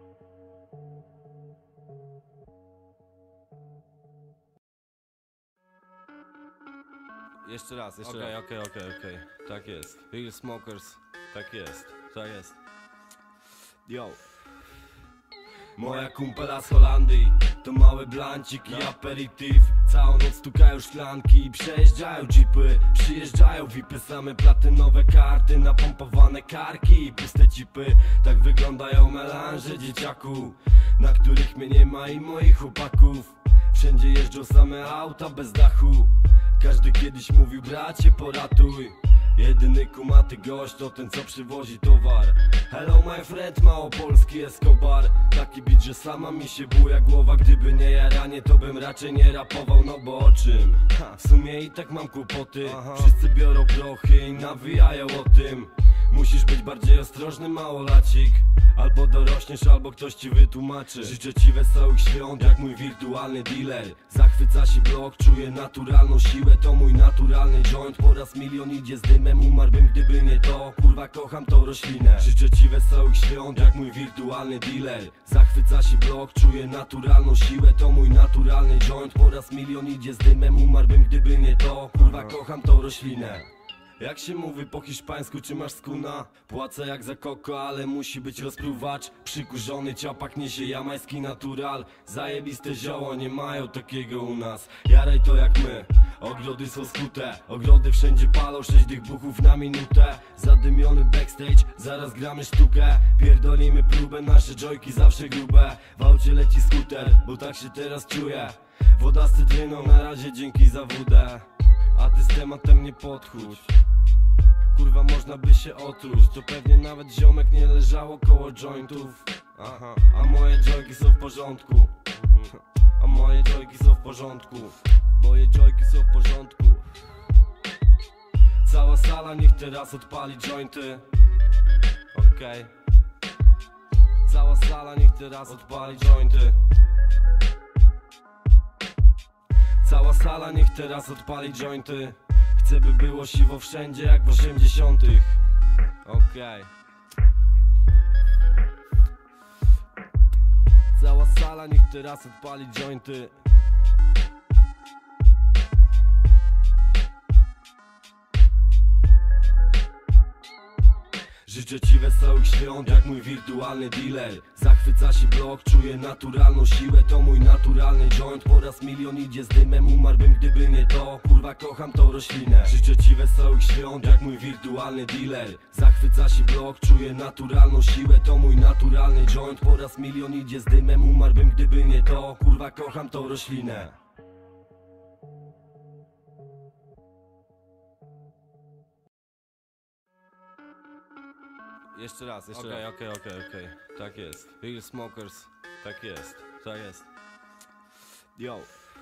Jeszcze raz, jeszcze Okej, raz. okej, okej, okej. Tak jest. Real Smokers. Tak jest, tak jest. Yo. Moja kumpela z Holandii to mały blancik i aperitif. Całą noc stukają szklanki i przejeżdżają jeepy. Przyjeżdżają vipy, same platynowe karty, napompowane karki i puste cipy. Tak wyglądają melanże dzieciaku, na których mnie nie ma i moich chłopaków. Wszędzie jeżdżą same auta bez dachu. Każdy kiedyś mówił bracie poratuj. Jedyny kumaty gość to ten co przywozi towar. Hello my friend, małopolski Escobar. Taki beat, że sama mi się buja głowa. Gdyby nie jaranie to bym raczej nie rapował, no bo o czym? Ha, w sumie i tak mam kłopoty. Aha. Wszyscy biorą prochy i nawijają o tym. Musisz być bardziej ostrożny małolacik. Albo dorośniesz, albo ktoś ci wytłumaczy. Życzę ci wesołych świąt, jak mój wirtualny dealer. Zachwyca się blok, czuje naturalną siłę. To mój naturalny joint, po raz milion idzie z dymem. Umarłbym gdyby nie to, kurwa kocham tą roślinę. Życzę ci wesołych świąt, jak mój wirtualny dealer. Zachwyca się blok, czuje naturalną siłę. To mój naturalny joint, po raz milion idzie z dymem. Umarłbym gdyby nie to, kurwa kocham tą roślinę. Jak się mówi po hiszpańsku, czy masz skuna? Płacę jak za koko, ale musi być rozpruwacz. Przykurzony ciapak niesie jamański natural. Zajebiste zioło, nie mają takiego u nas. Jaraj to jak my, ogrody są skute. Ogrody wszędzie palą, sześć tych buchów na minutę. Zadymiony backstage, zaraz gramy sztukę. Pierdolimy próbę, nasze joyki zawsze grube. W aucie leci skuter, bo tak się teraz czuję. Woda z cytryną, na razie dzięki za wódę. A ty z tematem nie podchódź. Kurwa można by się otruć. To pewnie nawet ziomek nie leżało koło jointów. Aha. A moje joyki są w porządku. A moje joyki są w porządku. Moje joyki są w porządku. Cała sala niech teraz odpali jointy. Okej okay. Cała sala niech teraz odpali jointy. Cała sala niech teraz odpali jointy. Chcę by było siwo wszędzie jak w osiemdziesiątych. Okej okay. Cała sala niech teraz odpali jointy. Życzę ci wesołych świąt, jak mój wirtualny dealer. Zachwyca się blok, czuję naturalną siłę. To mój naturalny joint, po raz milion idzie z dymem. Umarłbym gdyby nie to, kurwa kocham tą roślinę. Życzę ci wesołych świąt jak mój wirtualny dealer. Zachwyca się blok, czuję naturalną siłę. To mój naturalny joint, po raz milion idzie z dymem. Umarłbym gdyby nie to, kurwa kocham tą roślinę. Jeszcze raz, jeszcze Okej, raz. okej, okej, okej. Tak jest. Real Smokers. Tak jest, tak jest. Yo.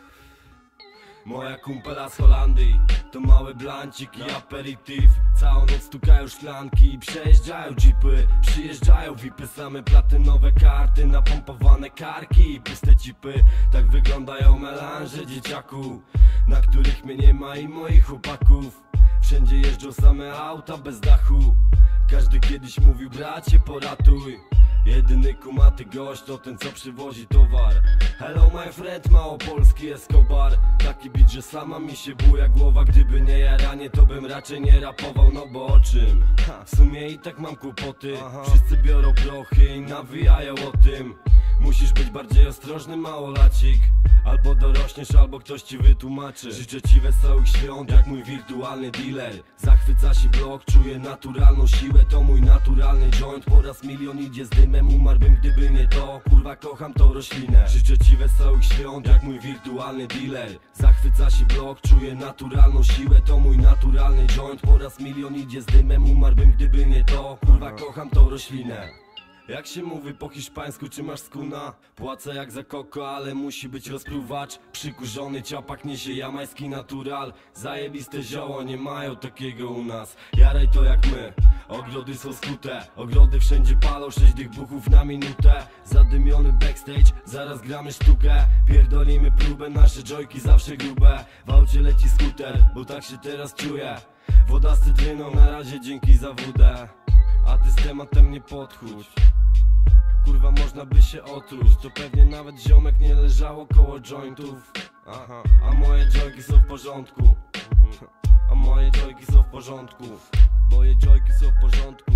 Moja kumpela z Holandii to mały blancik i aperitif. Całą noc stukają szklanki i przejeżdżają jeepy. Przyjeżdżają vipy, same platynowe karty, napompowane karki i puste cipy. Tak wyglądają melanże dzieciaku, na których mnie nie ma i moich chłopaków. Wszędzie jeżdżą same auta bez dachu. Każdy kiedyś mówił bracie poratuj. Jedyny kumaty gość to ten co przywozi towar. Hello my friend, małopolski Escobar. Taki beat, że sama mi się buja głowa. Gdyby nie jaranie to bym raczej nie rapował, no bo o czym? Ha, w sumie i tak mam kłopoty. Aha. Wszyscy biorą prochy i nawijają o tym. Musisz być bardziej ostrożny małolacik, albo dorośniesz, albo ktoś ci wytłumaczy. Życzę ci wesołych świąt jak mój wirtualny dealer. Zachwyca się blok, czuję naturalną siłę. To mój naturalny joint, po raz milion idzie z dymem. Umarłbym gdyby nie to, kurwa kocham tą roślinę. Życzę ci wesołych świąt jak mój wirtualny dealer. Zachwyca się blok, czuję naturalną siłę. To mój naturalny joint, po raz milion idzie z dymem. Umarłbym gdyby nie to, kurwa kocham tą roślinę. Jak się mówi po hiszpańsku, czy masz skuna? Płacę jak za koko, ale musi być rozpruwacz. Przykurzony ciapak niesie jamański natural. Zajebiste zioło, nie mają takiego u nas. Jaraj to jak my, ogrody są skute. Ogrody wszędzie palą, sześć tych buchów na minutę. Zadymiony backstage, zaraz gramy sztukę. Pierdolimy próbę, nasze joyki zawsze grube. W aucie leci skuter, bo tak się teraz czuję. Woda z cytryną, na razie dzięki za wódę. A ty z tematem nie podchódź. Kurwa można by się otruć. To pewnie nawet ziomek nie leżało koło jointów. Aha. A moje joyki są w porządku. A moje joyki są w porządku. Moje joyki są w porządku.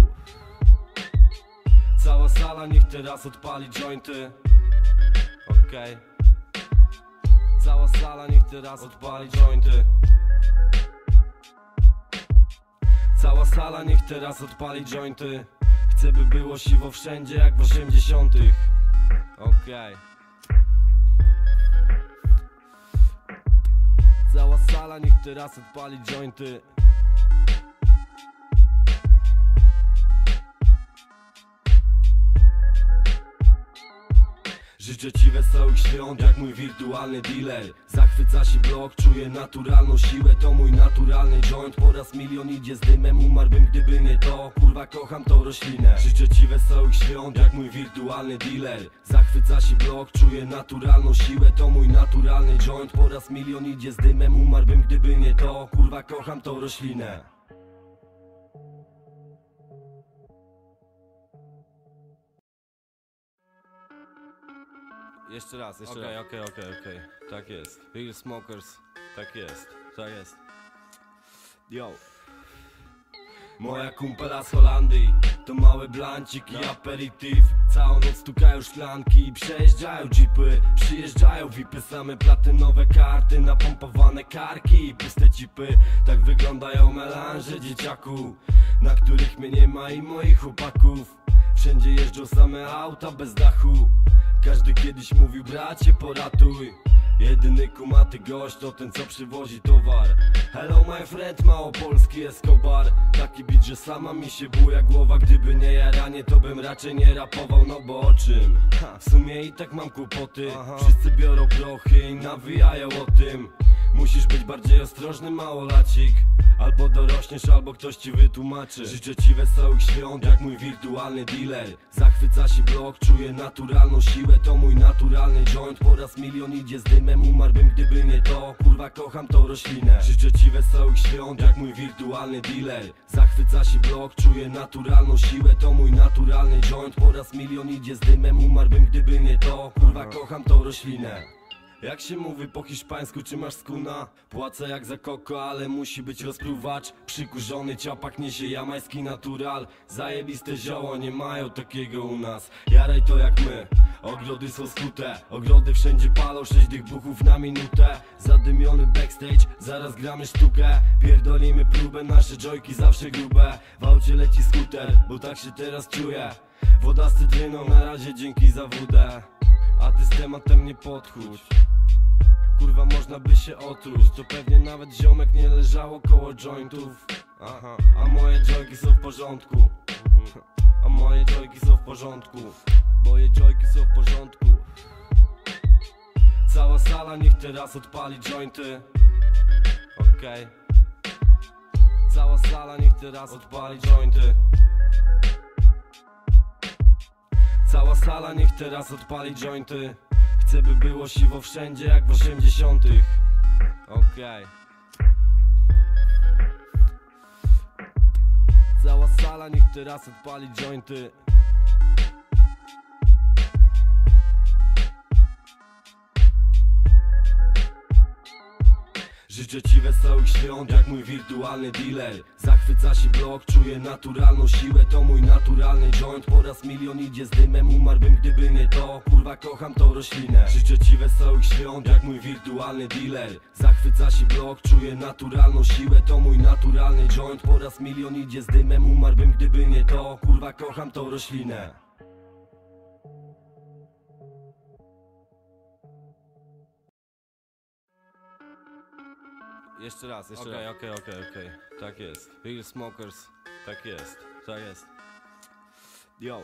Cała sala niech teraz odpali jointy. Okej okay. Cała sala niech teraz odpali jointy. Cała sala niech teraz odpali jointy. Chcę by było siwo wszędzie jak w osiemdziesiątych. Okej okay. Cała sala niech teraz odpali jointy. Życzę ci wesołych świąt jak mój wirtualny dealer. Zachwyca się blok, czuję naturalną siłę. To mój naturalny joint, po raz milion idzie z dymem. Umarłbym gdyby nie to, kurwa kocham tą roślinę. Życzę ci wesołych świąt jak mój wirtualny dealer. Zachwyca się blok, czuję naturalną siłę. To mój naturalny joint, po raz milion idzie z dymem. Umarłbym gdyby nie to, kurwa kocham tą roślinę. Jeszcze raz, jeszcze Okej, raz. okej, okej, okej. Tak jest. Real Smokers. Tak jest, Tak jest. Yo. moja kumpela z Holandii to mały blancik i aperitif. Całą noc stukają szklanki i przejeżdżają jeepy. Przyjeżdżają vipy, same platynowe karty, napompowane karki i puste cipy. Tak wyglądają melanże dzieciaku, na których mnie nie ma i moich chłopaków. Wszędzie jeżdżą same auta bez dachu. Każdy kiedyś mówił bracie poratuj. Jedyny kumaty gość to ten co przywozi towar. Hello my friend, małopolski Escobar. Taki beat, że sama mi się buja głowa. Gdyby nie jaranie to bym raczej nie rapował, no bo o czym? Ha, w sumie i tak mam kłopoty. Aha. Wszyscy biorą prochy i nawijają o tym. Musisz być bardziej ostrożny małolacik, albo dorośniesz, albo ktoś ci wytłumaczy. Życzę ci wesołych świąt jak mój wirtualny dealer. Zachwyca się blok, czuję naturalną siłę. To mój naturalny joint, po raz milion idzie z dymem. Umarłbym gdyby nie to, kurwa kocham tą roślinę. Życzę ci wesołych świąt jak mój wirtualny dealer. Zachwyca się blok, czuję naturalną siłę. To mój naturalny joint, po raz milion idzie z dymem. Umarłbym gdyby nie to, kurwa kocham tą roślinę. Jak się mówi po hiszpańsku, czy masz skuna? Płacę jak za koko, ale musi być rozpruwacz. Przykurzony ciapak niesie jamański natural. Zajebiste zioło, nie mają takiego u nas. Jaraj to jak my, ogrody są skute. Ogrody wszędzie palą, sześć tych buchów na minutę. Zadymiony backstage, zaraz gramy sztukę. Pierdolimy próbę, nasze joyki zawsze grube. W aucie leci skuter, bo tak się teraz czuję. Woda z cytryną, na razie dzięki za wódę. A ty z tematem nie podchódź. Kurwa, można by się otruć. To pewnie nawet ziomek nie leżało koło jointów. Aha, a moje joyki są w porządku. A moje joyki są w porządku. Moje joyki są w porządku. Cała sala niech teraz odpali jointy. Okej okay. Cała sala niech teraz odpali jointy. Cała sala niech teraz odpali jointy. Chcę by było siwo wszędzie jak w osiemdziesiątych. Okej okay. Cała sala niech teraz odpali jointy. Życzę ci wesołych świąt jak mój wirtualny dealer. Zachwyca się blok, czuję naturalną siłę. To mój naturalny joint, po raz milion idzie z dymem. Umarłbym gdyby nie to, kurwa kocham tą roślinę. Życzę ci wesołych świąt jak mój wirtualny dealer. Zachwyca się blok, czuję naturalną siłę. To mój naturalny joint, po raz milion idzie z dymem. Umarłbym gdyby nie to, kurwa kocham tą roślinę. Jeszcze raz, jeszcze Okej, raz. okej, okej, okej. Tak jest. Real Smokers. Tak jest, tak jest. Yo.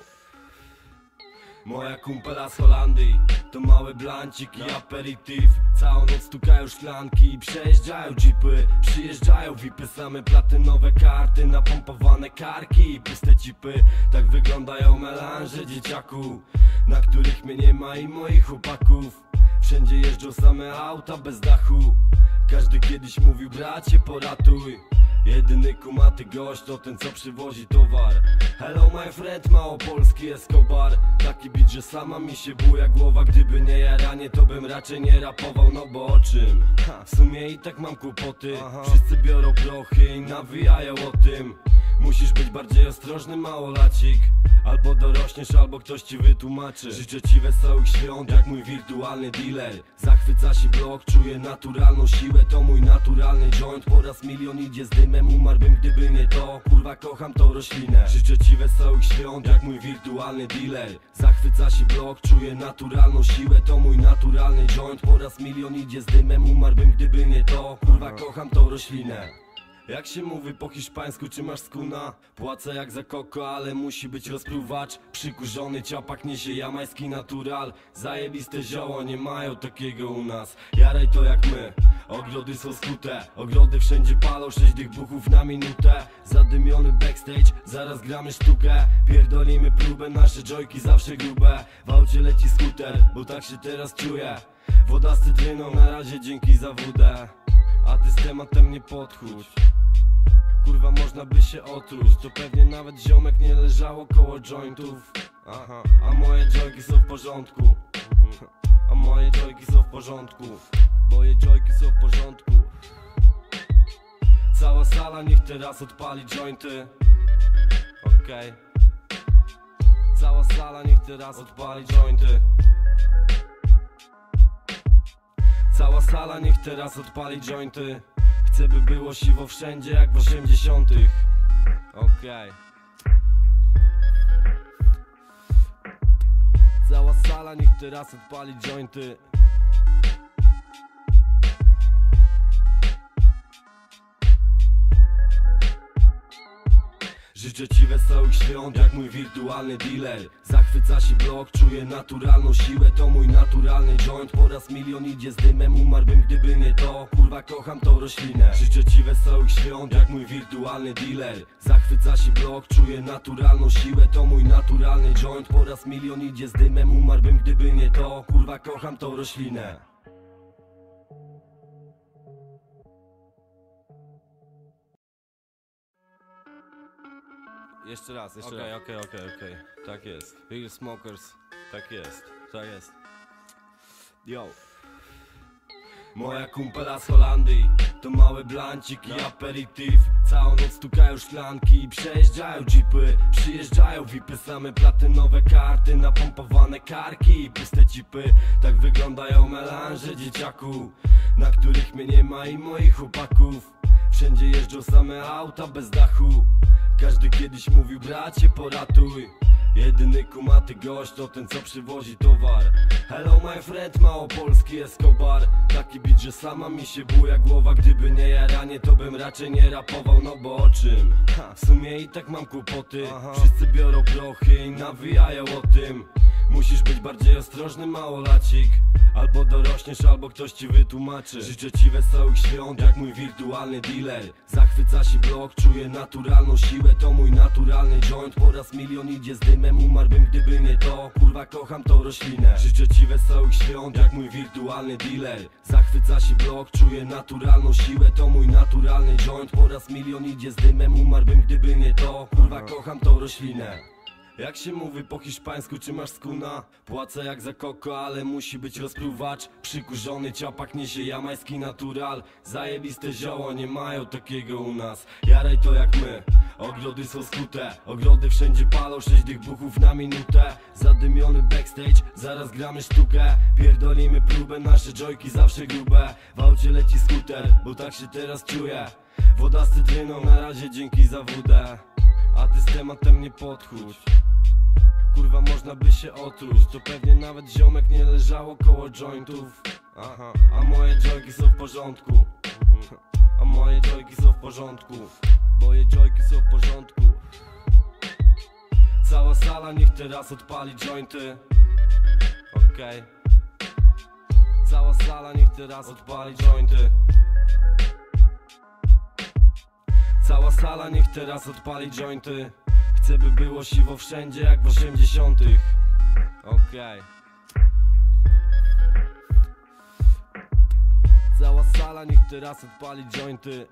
Moja kumpela z Holandii to mały blancik i aperitif. Całą noc stukają szklanki i przejeżdżają jeepy. Przyjeżdżają vipy, same platynowe karty, napompowane karki i puste cipy. Tak wyglądają melanże dzieciaku, na których mnie nie ma i moich chłopaków. Wszędzie jeżdżą same auta bez dachu. Każdy kiedyś mówił bracie poratuj. Jedyny kumaty gość to ten co przywozi towar. Hello my friend, małopolski Escobar. Taki beat, że sama mi się buja głowa. Gdyby nie jaranie to bym raczej nie rapował, no bo o czym? Ha, w sumie i tak mam kłopoty. Aha. Wszyscy biorą prochy i nawijają o tym. Musisz być bardziej ostrożny małolacik. Albo dorośniesz, albo ktoś ci wytłumaczy. Życzę ci wesołych świąt jak mój wirtualny dealer. Zachwyca się blok, czuję naturalną siłę. To mój naturalny joint, po raz milion idzie z dymem. Umarłbym gdyby nie to, kurwa kocham tą roślinę. Życzę ci wesołych świąt jak mój wirtualny dealer. Zachwyca się blok, czuję naturalną siłę. To mój naturalny joint, po raz milion idzie z dymem. Umarłbym gdyby nie to, kurwa kocham tą roślinę. Jak się mówi po hiszpańsku, czy masz skuna? Płacę jak za koko, ale musi być rozpruwacz. Przykurzony ciapak niesie jamański natural. Zajebiste zioło, nie mają takiego u nas. Jaraj to jak my, ogrody są skute. Ogrody wszędzie palą, sześć tych buchów na minutę. Zadymiony backstage, zaraz gramy sztukę. Pierdolimy próbę, nasze joyki zawsze grube. W aucie leci skuter, bo tak się teraz czuję. Woda z cytryną, na razie dzięki za wódę. A ty z tematem nie podchódź. Kurwa, można by się otruć. To pewnie nawet ziomek nie leżało koło jointów. Aha, a moje joyki są w porządku. A moje joyki są w porządku. Moje joyki są w porządku. Cała sala niech teraz odpali jointy. Okej okay. Cała sala niech teraz odpali jointy. Cała sala niech teraz odpali jointy. Chcę by było siwo wszędzie jak w osiemdziesiątych. Okej okay. Cała sala niech teraz odpali jointy. Życzę ci wesołych świąt jak mój wirtualny dealer. Zachwyca się blok, czuję naturalną siłę. To mój naturalny joint, po raz milion idzie z dymem. Umarłbym gdyby nie to, kurwa kocham tą roślinę. Życzę ci wesołych świąt jak mój wirtualny dealer. Zachwyca się blok, czuję naturalną siłę. To mój naturalny joint, po raz milion idzie z dymem. Umarłbym gdyby nie to, kurwa kocham tą roślinę. Jeszcze raz, jeszcze Okej, raz. okej, okej, okej. Tak jest. Real Smokers. Tak jest, tak jest. Yo. Moja kumpela z Holandii to mały blancik i aperitif. Całą noc stukają szklanki i przejeżdżają jeepy. Przyjeżdżają vipy, same platynowe karty, napompowane karki i puste cipy. Tak wyglądają melanże dzieciaku, na których mnie nie ma i moich chłopaków. Wszędzie jeżdżą same auta bez dachu. Każdy kiedyś mówił: bracie, poratuj. Jedyny kumaty gość to ten, co przywozi towar. Hello my friend, małopolski Escobar. Taki beat, że sama mi się buja głowa. Gdyby nie jaranie, to bym raczej nie rapował, no bo o czym? Ha, w sumie i tak mam kłopoty. Wszyscy biorą prochy i nawijają o tym. Musisz być bardziej ostrożny, małolacik. Albo dorośniesz, albo ktoś ci wytłumaczy. Życzę ci wesołych świąt, jak mój wirtualny dealer. Zachwyca się blok, czuje naturalną siłę. To mój naturalny joint, po raz milion idzie z dymem. Umarłbym, gdyby nie to, kurwa kocham tą roślinę. Życzę ci wesołych świąt, jak mój wirtualny dealer. Zachwyca się blok, czuje naturalną siłę. To mój naturalny joint, po raz milion idzie z dymem. Umarłbym, gdyby nie to, kurwa kocham tą roślinę. Jak się mówi po hiszpańsku, czy masz skuna? Płacę jak za koko, ale musi być rozpruwacz. Przykurzony ciapak niesie jamański natural. Zajebiste zioło, nie mają takiego u nas. Jaraj to jak my, ogrody są skute. Ogrody wszędzie palą, sześć tych buchów na minutę. Zadymiony backstage, zaraz gramy sztukę. Pierdolimy próbę, nasze joyki zawsze grube. W aucie leci skuter, bo tak się teraz czuję. Woda z cytryną, na razie dzięki za wódę. A ty z tematem nie podchódź. Kurwa, można by się otruć. To pewnie nawet ziomek nie leżało koło jointów. Aha. A moje joyki są w porządku. A moje joyki są w porządku. Moje joyki są w porządku. Cała sala niech teraz odpali jointy. Okej okay. Cała sala niech teraz odpali jointy. Cała sala niech teraz odpali jointy. Chcę, by było siwo wszędzie jak w osiemdziesiątych. Okej okay. Cała sala niech teraz odpali jointy.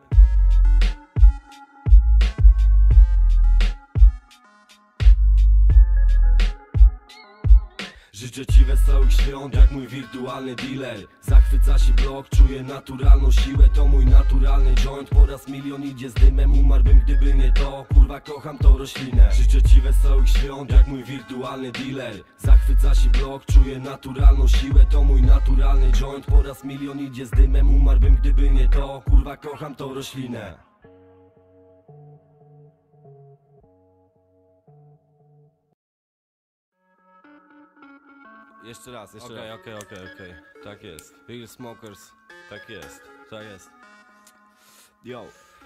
Życzę ci wesołych świąt, jak mój wirtualny dealer. Zachwyca się blok, czuje naturalną siłę. To mój naturalny joint, po raz milion idzie z dymem. Umarłbym, gdyby nie to, kurwa kocham tą roślinę. Życzę ci wesołych świąt, jak mój wirtualny dealer. Zachwyca się blok, czuje naturalną siłę. To mój naturalny joint, po raz milion idzie z dymem. Umarłbym, gdyby nie to, kurwa kocham tą roślinę. Jeszcze raz, jeszcze Okej, raz. okej, okej, okej. Tak jest. Real Smokers. Tak jest, tak jest. Yo.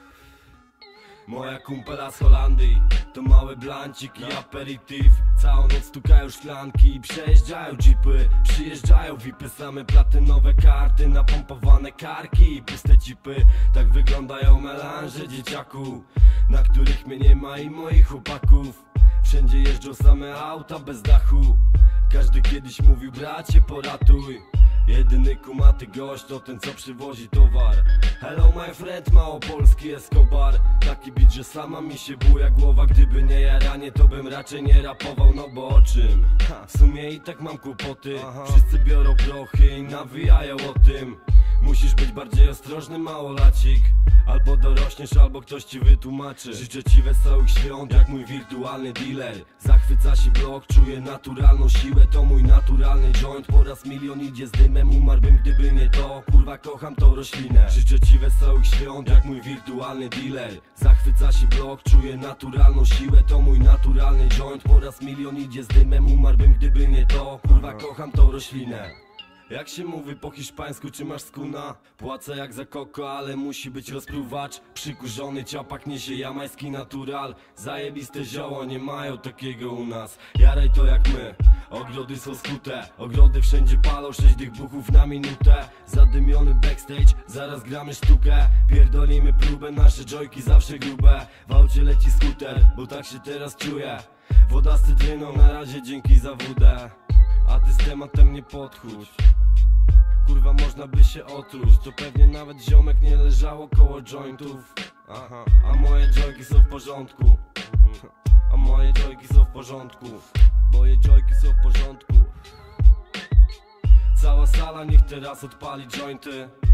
Moja kumpela z Holandii to mały blancik i aperitif. Całą noc stukają szklanki i przejeżdżają jeepy. Przyjeżdżają vipy, same platynowe karty, napompowane karki i puste cipy. Tak wyglądają melanże dzieciaku, na których mnie nie ma i moich chłopaków. Wszędzie jeżdżą same auta bez dachu. Każdy kiedyś mówił: bracie, poratuj. Jedyny kumaty gość to ten, co przywozi towar. Hello my friend, małopolski Escobar. Taki beat, że sama mi się buja głowa. Gdyby nie jaranie, to bym raczej nie rapował, no bo o czym? Ha, w sumie i tak mam kłopoty. Wszyscy biorą prochy i nawijają o tym. Musisz być bardziej ostrożny, małolacik. Albo dorośniesz, albo ktoś ci wytłumaczy. Życzę ci wesołych świąt, jak mój wirtualny dealer. Zachwyca się blok, czuje naturalną siłę. To mój naturalny joint, po raz milion idzie z dymem. Umarłbym, gdyby nie to, kurwa kocham tą roślinę. Życzę ci wesołych świąt, jak mój wirtualny dealer. Zachwyca się blok, czuje naturalną siłę. To mój naturalny joint, po raz milion idzie z dymem. Umarłbym, gdyby nie to, kurwa kocham tą roślinę. Jak się mówi po hiszpańsku, czy masz skuna? Płacę jak za koko, ale musi być rozpruwacz. Przykurzony ciapak niesie jamański natural. Zajebiste zioło, nie mają takiego u nas. Jaraj to jak my, ogrody są skute. Ogrody wszędzie palą, sześć tych buchów na minutę. Zadymiony backstage, zaraz gramy sztukę. Pierdolimy próbę, nasze joyki zawsze grube. W aucie leci skuter, bo tak się teraz czuję. Woda z cytryną, na razie dzięki za wódę. A ty z tematem nie podchódź. Kurwa, można by się otruć. To pewnie nawet ziomek nie leżało koło jointów. Aha. A moje joyki są w porządku. A moje joyki są w porządku. Moje joyki są w porządku. Cała sala niech teraz odpali jointy.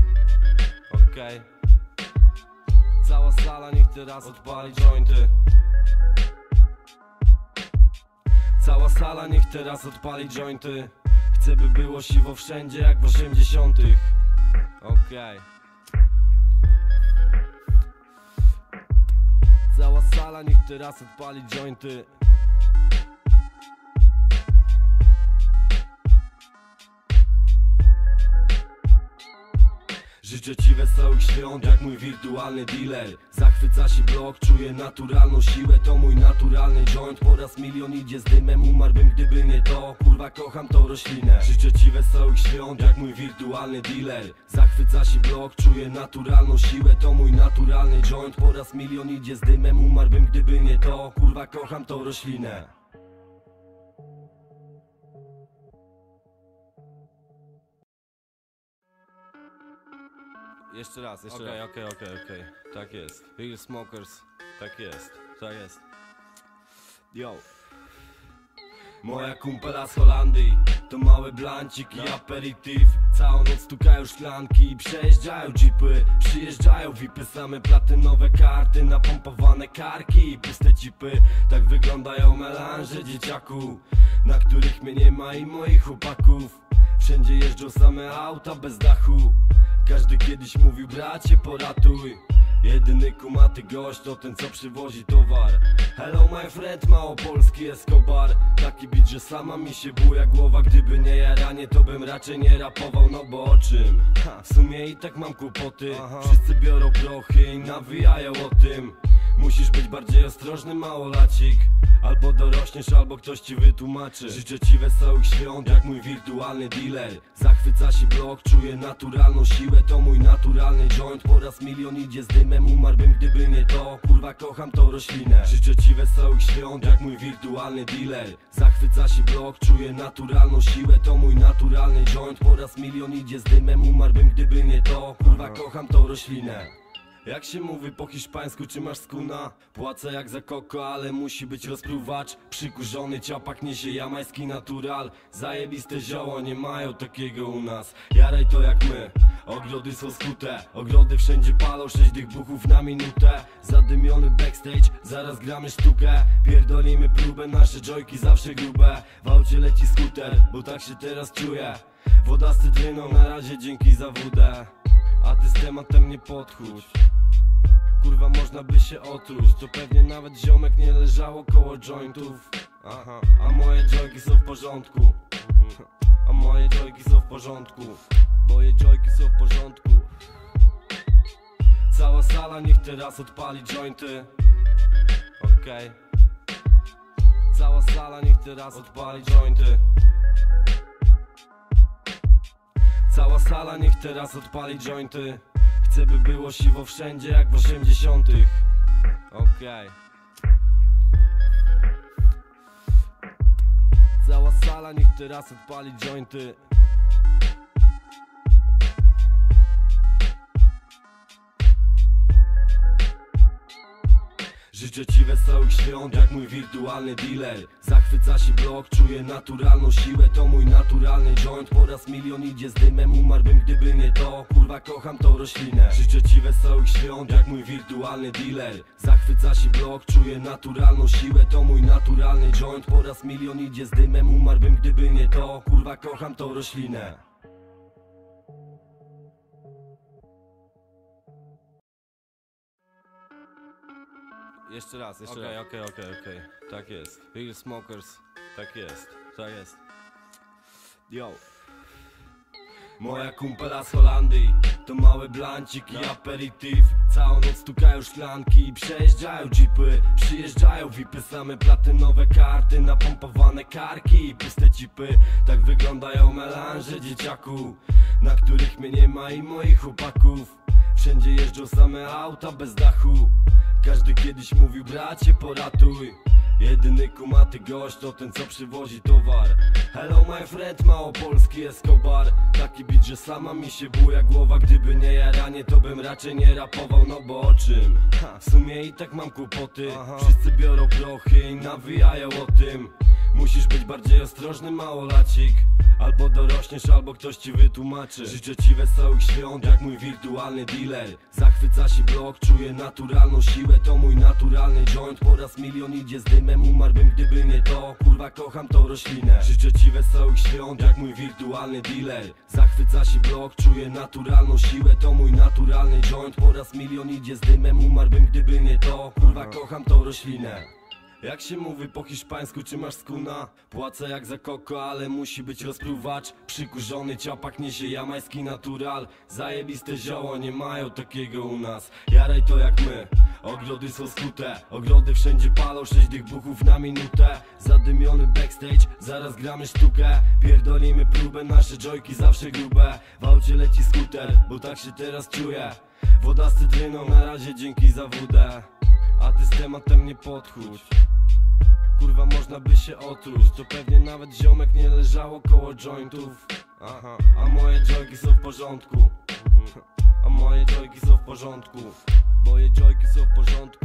Okej okay. Cała sala niech teraz odpali jointy. Cała sala niech teraz odpali jointy. Chcę by było siwo wszędzie jak w osiemdziesiątych. Okej okay. Cała sala niech teraz odpali jointy. Życzę ci wesołych świąt jak mój wirtualny dealer. Zachwyca się blok, czuję naturalną siłę. To mój naturalny joint, po raz milion idzie z dymem. Umarłbym gdyby nie to, kurwa kocham tą roślinę. Życzę ci wesołych świąt jak mój wirtualny dealer. Zachwyca się blok, czuję naturalną siłę. To mój naturalny joint, po raz milion idzie z dymem. Umarłbym gdyby nie to, kurwa kocham tą roślinę. Jeszcze raz, jeszcze okay, raz. Okej, okej, okej, okej. Tak jest. Real Smokers. Tak jest, tak jest. Yo. Moja kumpela z Holandii to mały blancik i aperitif. Całą noc stukają szklanki i przejeżdżają jeepy. Przyjeżdżają vipy, same platynowe karty, napompowane karki i puste cipy. Tak wyglądają melanże dzieciaku, na których mnie nie ma i moich chłopaków. Wszędzie jeżdżą same auta bez dachu. Każdy kiedyś mówił bracie poratuj. Jedyny kumaty gość to ten co przywozi towar. Hello my friend, małopolski Escobar. Taki beat, że sama mi się buja głowa. Gdyby nie jaranie to bym raczej nie rapował, no bo o czym? Ha, w sumie i tak mam kłopoty. Aha. Wszyscy biorą prochy i nawijają o tym. Musisz być bardziej ostrożny małolacik. Albo dorośniesz, albo ktoś ci wytłumaczy. Życzę ci wesołych świąt jak mój wirtualny dealer. Zachwyca się blok, czuję naturalną siłę. To mój naturalny joint, po raz milion idzie z dymem. Umarłbym gdyby nie to, kurwa kocham tą roślinę. Życzę ci wesołych świąt jak mój wirtualny dealer. Zachwyca się blok, czuję naturalną siłę. To mój naturalny joint, po raz milion idzie z dymem. Umarłbym gdyby nie to, kurwa kocham tą roślinę. Jak się mówi po hiszpańsku, czy masz skuna? Płacę jak za koko, ale musi być rozpruwacz. Przykurzony ciapak niesie jamański natural. Zajebiste zioło, nie mają takiego u nas. Jaraj to jak my, ogrody są skute. Ogrody wszędzie palą, sześć tych buchów na minutę. Zadymiony backstage, zaraz gramy sztukę. Pierdolimy próbę, nasze joyki zawsze grube. W aucie leci skuter, bo tak się teraz czuję. Woda z cytryną, na razie dzięki za wódę. A ty z tematem nie podchódź. Kurwa można by się otruć. To pewnie nawet ziomek nie leżało koło jointów. Aha. A moje joyki są w porządku. A moje joyki są w porządku. Moje joyki są w porządku. Cała sala niech teraz odpali jointy. Okej okay. Cała sala niech teraz odpali jointy. Cała sala niech teraz odpali jointy. Chcę by było siwo wszędzie jak w osiemdziesiątych. Okej okay. Cała sala niech teraz odpali jointy. Życzę ci wesołych świąt jak mój wirtualny dealer. Zachwyca się blok, czuję naturalną siłę. To mój naturalny joint, po raz milion idzie z dymem. Umarłbym gdyby nie to, kurwa kocham tą roślinę. Życzę ci wesołych świąt jak mój wirtualny dealer. Zachwyca się blok, czuję naturalną siłę. To mój naturalny joint, po raz milion idzie z dymem. Umarłbym gdyby nie to, kurwa kocham tą roślinę. Jeszcze raz, jeszcze raz. Okej, okej, okej, okej. Tak jest. Real Smokers. Tak jest, tak jest. Yo. Moja kumpela z Holandii to mały blancik i aperitif. Całą noc stukają szklanki i przejeżdżają jeepy. Przyjeżdżają vipy, same platynowe karty, napompowane karki i puste cipy. Tak wyglądają melanże dzieciaku, na których mnie nie ma i moich chłopaków. Wszędzie jeżdżą same auta bez dachu. Każdy kiedyś mówił bracie poratuj. Jedyny kumaty gość to ten co przywozi towar. Hello my friend, małopolski Escobar. Taki beat, że sama mi się buja głowa. Gdyby nie jaranie to bym raczej nie rapował, no bo o czym? Ha, w sumie i tak mam kłopoty. Aha. Wszyscy biorą prochy i nawijają o tym. Musisz być bardziej ostrożny, małolacik. Albo dorośniesz, albo ktoś ci wytłumaczy. Życzę ci wesołych świąt, jak mój wirtualny dealer. Zachwyca się blok, czuje naturalną siłę. To mój naturalny joint, po raz milion idzie z dymem. Umarłbym, gdyby nie to, kurwa kocham tą roślinę. Życzę ci wesołych świąt, jak mój wirtualny dealer. Zachwyca się blok, czuje naturalną siłę. To mój naturalny joint, po raz milion idzie z dymem. Umarłbym, gdyby nie to, kurwa kocham tą roślinę. Jak się mówi po hiszpańsku, czy masz skuna? Płacę jak za koko, ale musi być rozpruwacz. Przykurzony ciapak niesie jamański natural. Zajebiste zioło, nie mają takiego u nas. Jaraj to jak my, ogrody są skute. Ogrody wszędzie palą, sześć tych buchów na minutę. Zadymiony backstage, zaraz gramy sztukę. Pierdolimy próbę, nasze joyki zawsze grube. W aucie leci skuter, bo tak się teraz czuję. Woda z cytryną, na razie dzięki za wódę. A ty z tematem nie podchódź. Kurwa, można by się otruć. To pewnie nawet ziomek nie leżało koło jointów. Aha, a moje joyki są w porządku. A moje joyki są w porządku. Moje joyki są w porządku.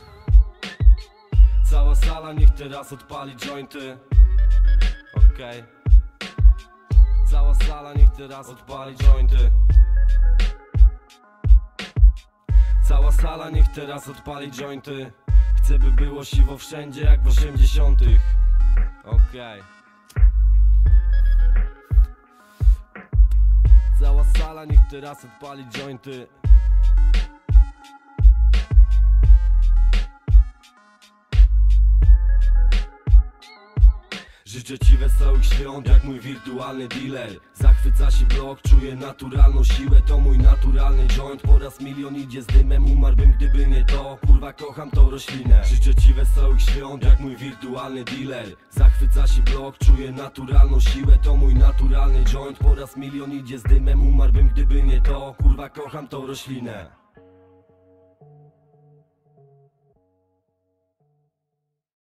Cała sala niech teraz odpali jointy. Okej. Cała sala niech teraz odpali jointy. Cała sala niech teraz odpali jointy. Chcę, by było siwo wszędzie jak w osiemdziesiątych. Okej. Cała sala niech teraz odpali jointy. Życzę ci wesołych świąt, jak mój wirtualny dealer. Zachwyca się blok, czuje naturalną siłę. To mój naturalny joint, po raz milion idzie z dymem. Umarłbym, gdyby nie to, kurwa kocham tą roślinę. Życzę ci wesołych świąt, jak mój wirtualny dealer. Zachwyca się blok, czuje naturalną siłę. To mój naturalny joint, po raz milion idzie z dymem. Umarłbym, gdyby nie to, kurwa kocham tą roślinę.